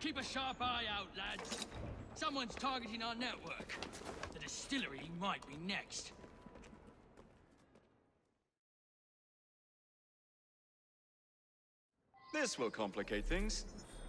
Keep a sharp eye out, lads. Someone's targeting our network. The distillery might be next. This will complicate things.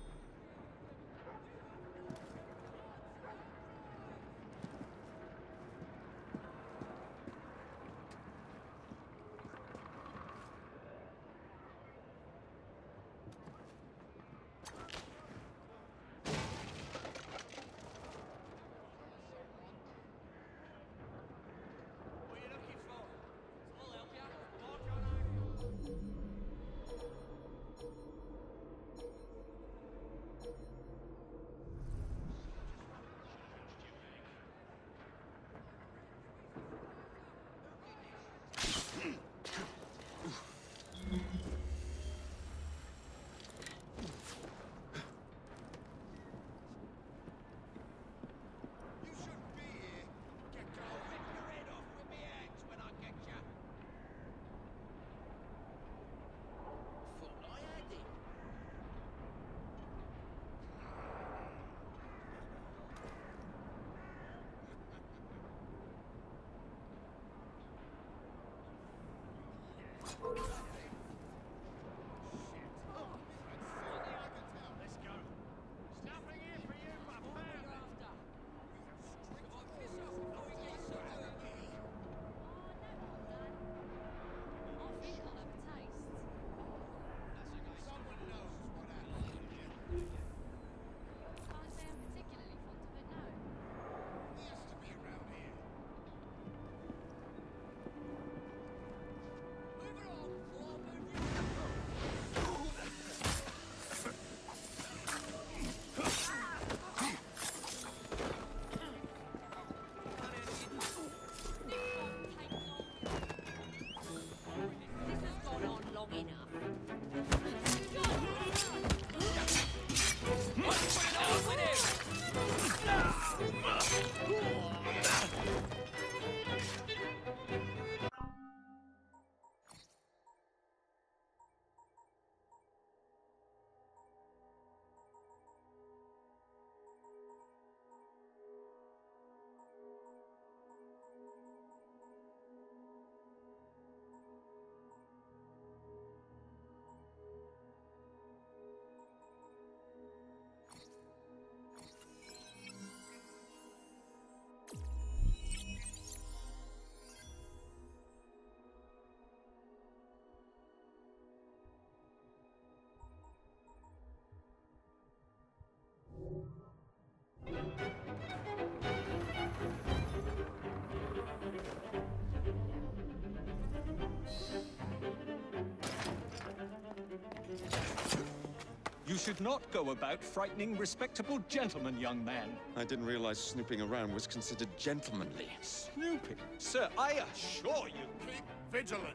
You should not go about frightening respectable gentlemen, young man. I didn't realize snooping around was considered gentlemanly. Snooping? Sir, I assure you. Keep vigilant.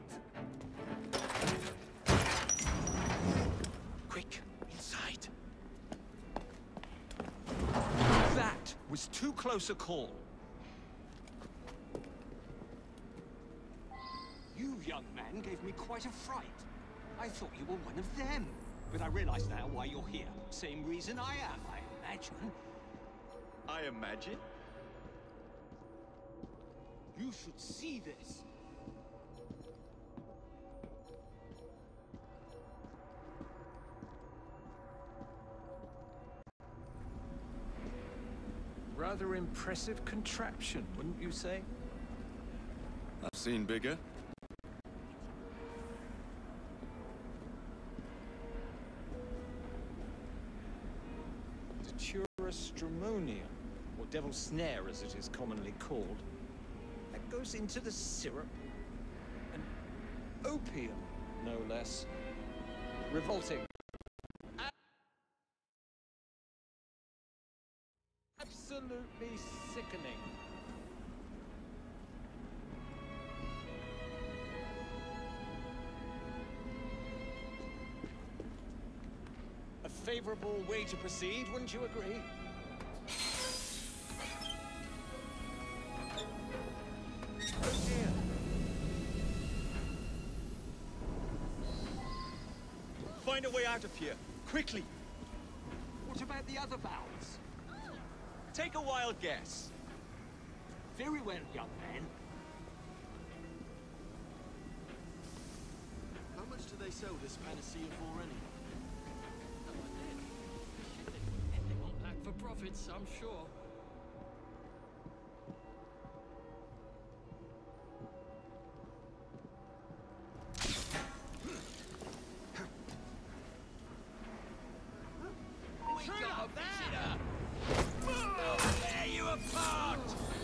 Quick, inside. That was too close a call. You, young man, gave me quite a fright. I thought you were one of them. But I realize now why you're here. Same reason I am, I imagine. I imagine? You should see this. Rather impressive contraption, wouldn't you say? I've seen bigger. Stramonium, or devil's snare as it is commonly called, that goes into the syrup. And opium, no less. Revolting. Absolutely sickening. A favorable way to proceed, wouldn't you agree? Oh dear. Find a way out of here, quickly. What about the other valves? Take a wild guess. Very well, young man. How much do they sell this panacea for anyway? They won't lack for profits, I'm sure. We got a visitor! I'll tear you apart!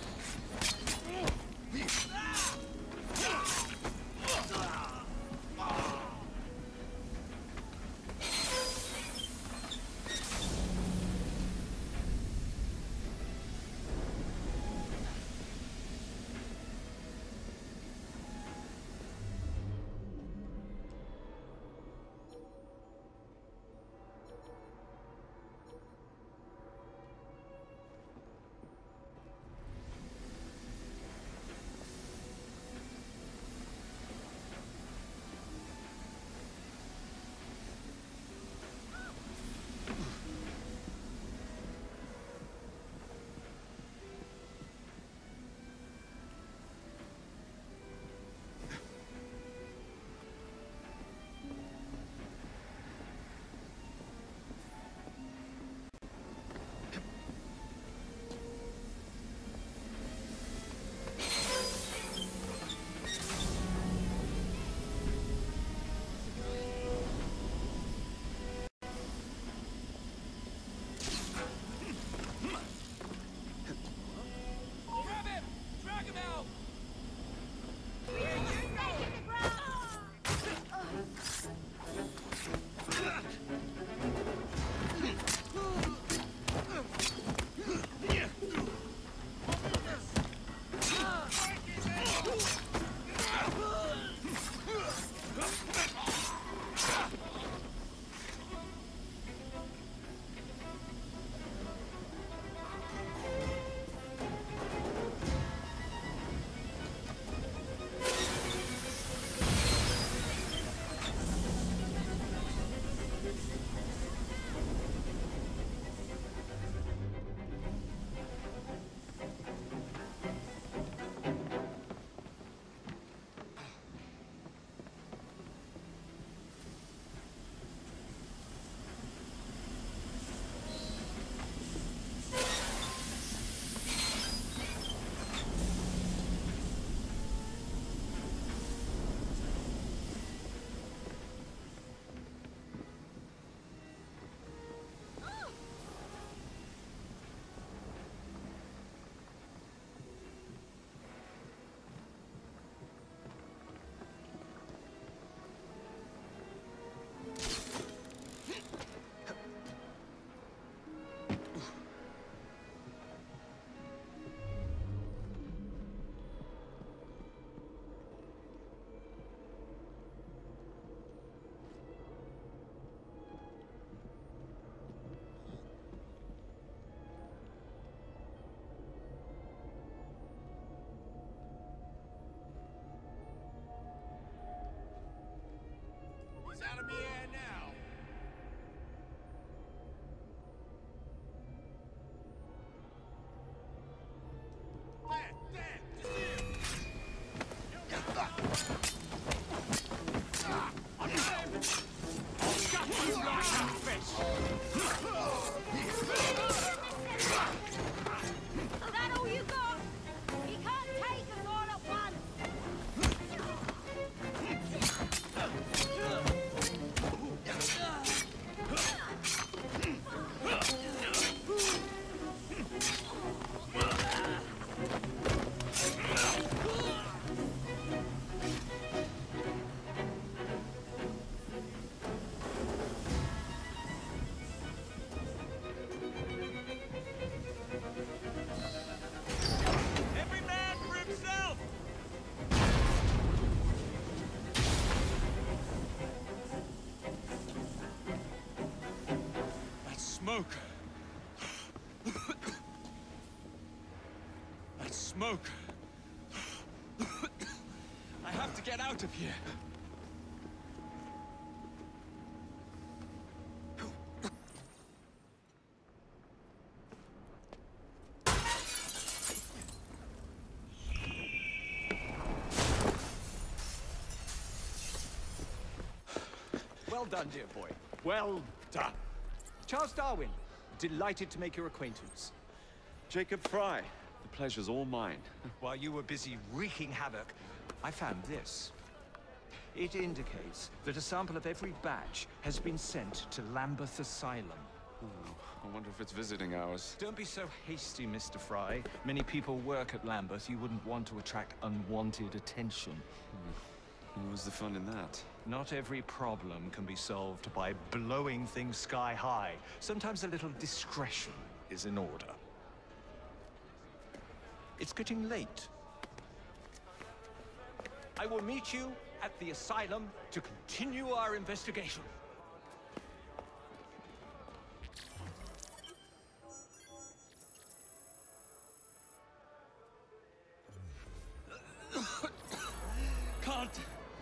Grab him! Drag him out! He's out of the air now. Is that all you got? You can't take us all at once. Every man for himself! That smoke. That smoke. I have to get out of here. done, dear boy. Well done. Charles Darwin, delighted to make your acquaintance. Jacob Fry, the pleasure's all mine. While you were busy wreaking havoc, I found this. It indicates that a sample of every batch has been sent to Lambeth Asylum. Ooh, I wonder if it's visiting hours. Don't be so hasty, Mr. Fry. Many people work at Lambeth. You wouldn't want to attract unwanted attention. What's the fun in that? Not every problem can be solved by blowing things sky high. Sometimes a little discretion is in order. It's getting late. I will meet you at the asylum to continue our investigation. Can't.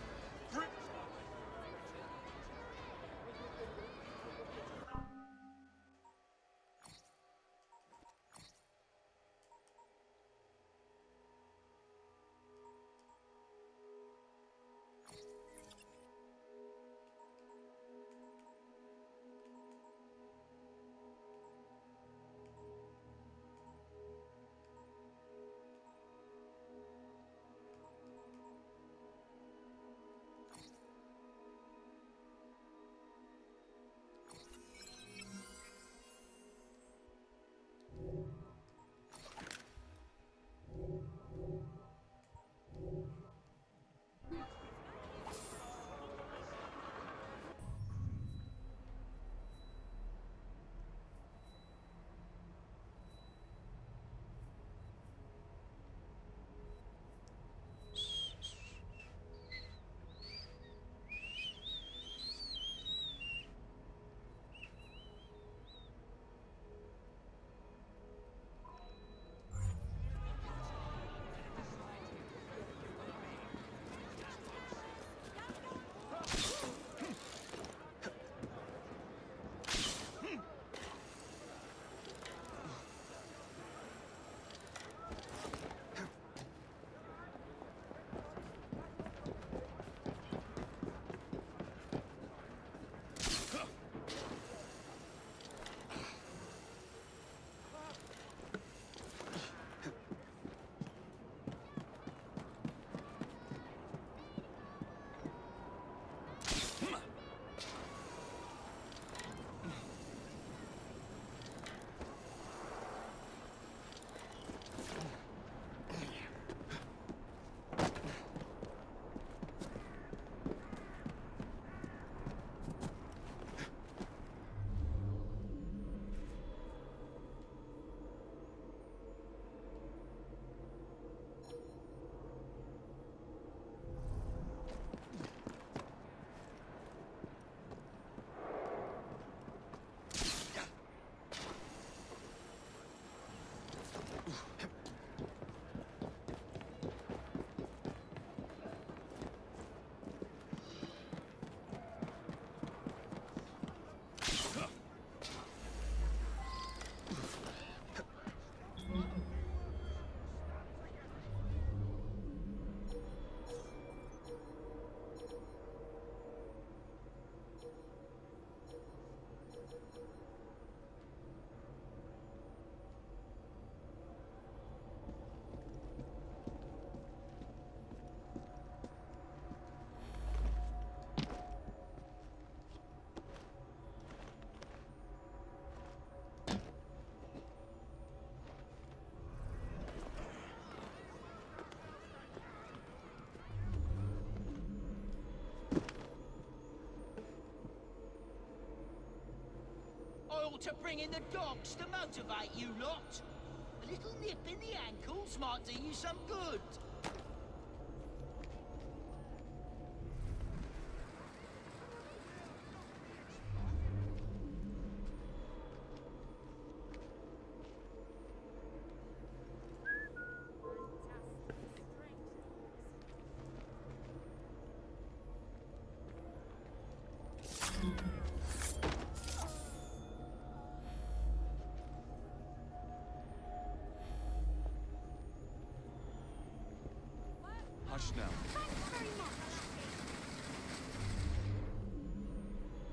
To bring in the dogs to motivate you lot. A little nip in the ankles might do you some good. Hush now.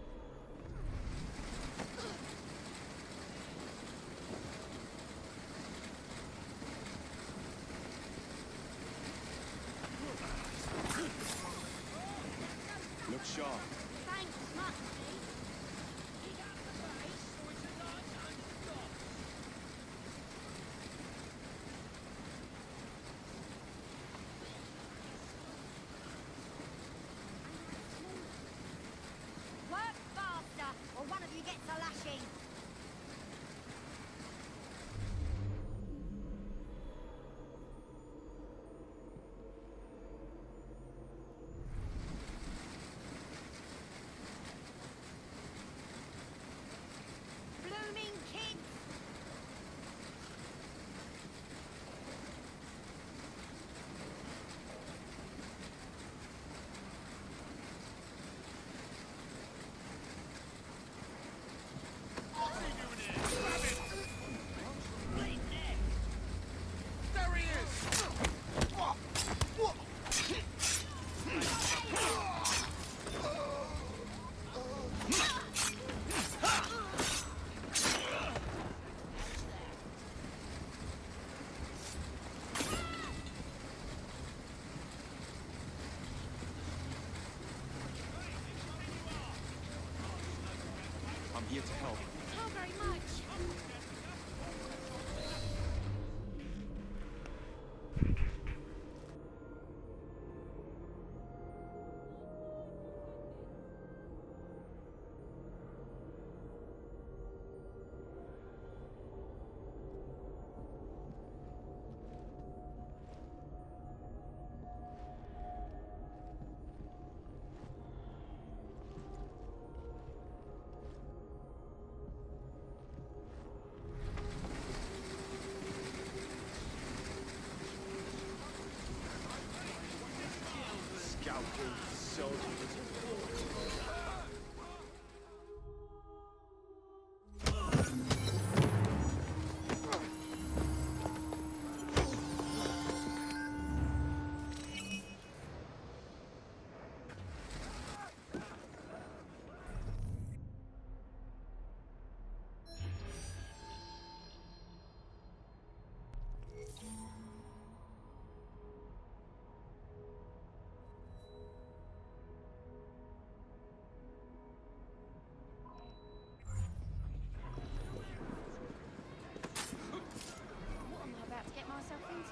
to help. How very much. Scoundrels, soldiers. What am I about to get myself into?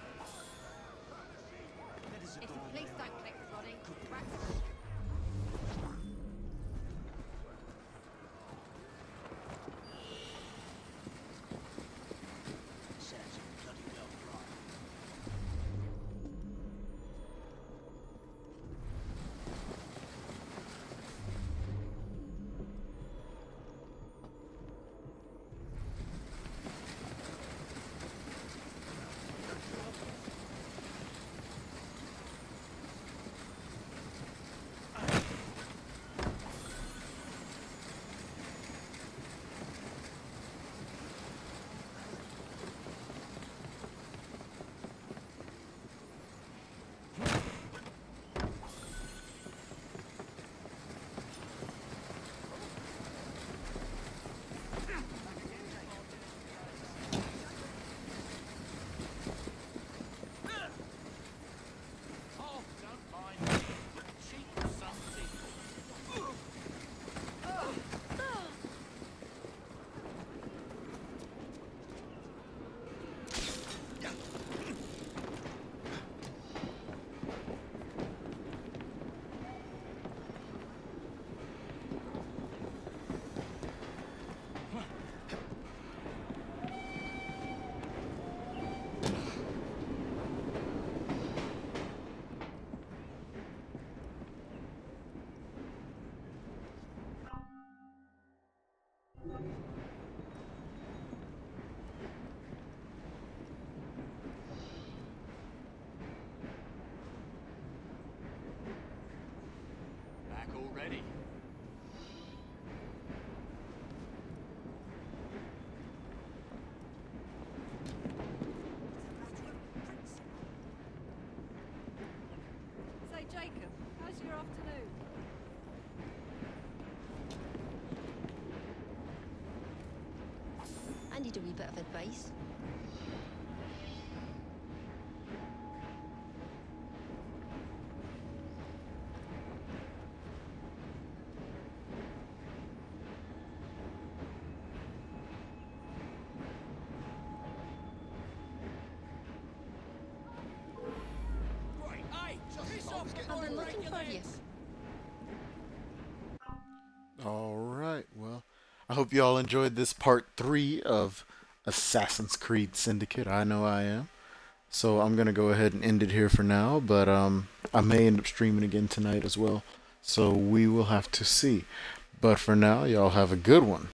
If the police don't collect the body, rats. Sounds bloody well right. Oh, don't mind me. Cheap something. Back already. Say, Jacob, how's your afternoon? I need a wee bit of advice. Right, hey, piss off I've before I been break looking your for you. legs. Alright, well, I hope you all enjoyed this part 3 of Assassin's Creed Syndicate. I know I am. So I'm going to go ahead and end it here for now, but I may end up streaming again tonight as well. So we will have to see. But for now, y'all have a good one.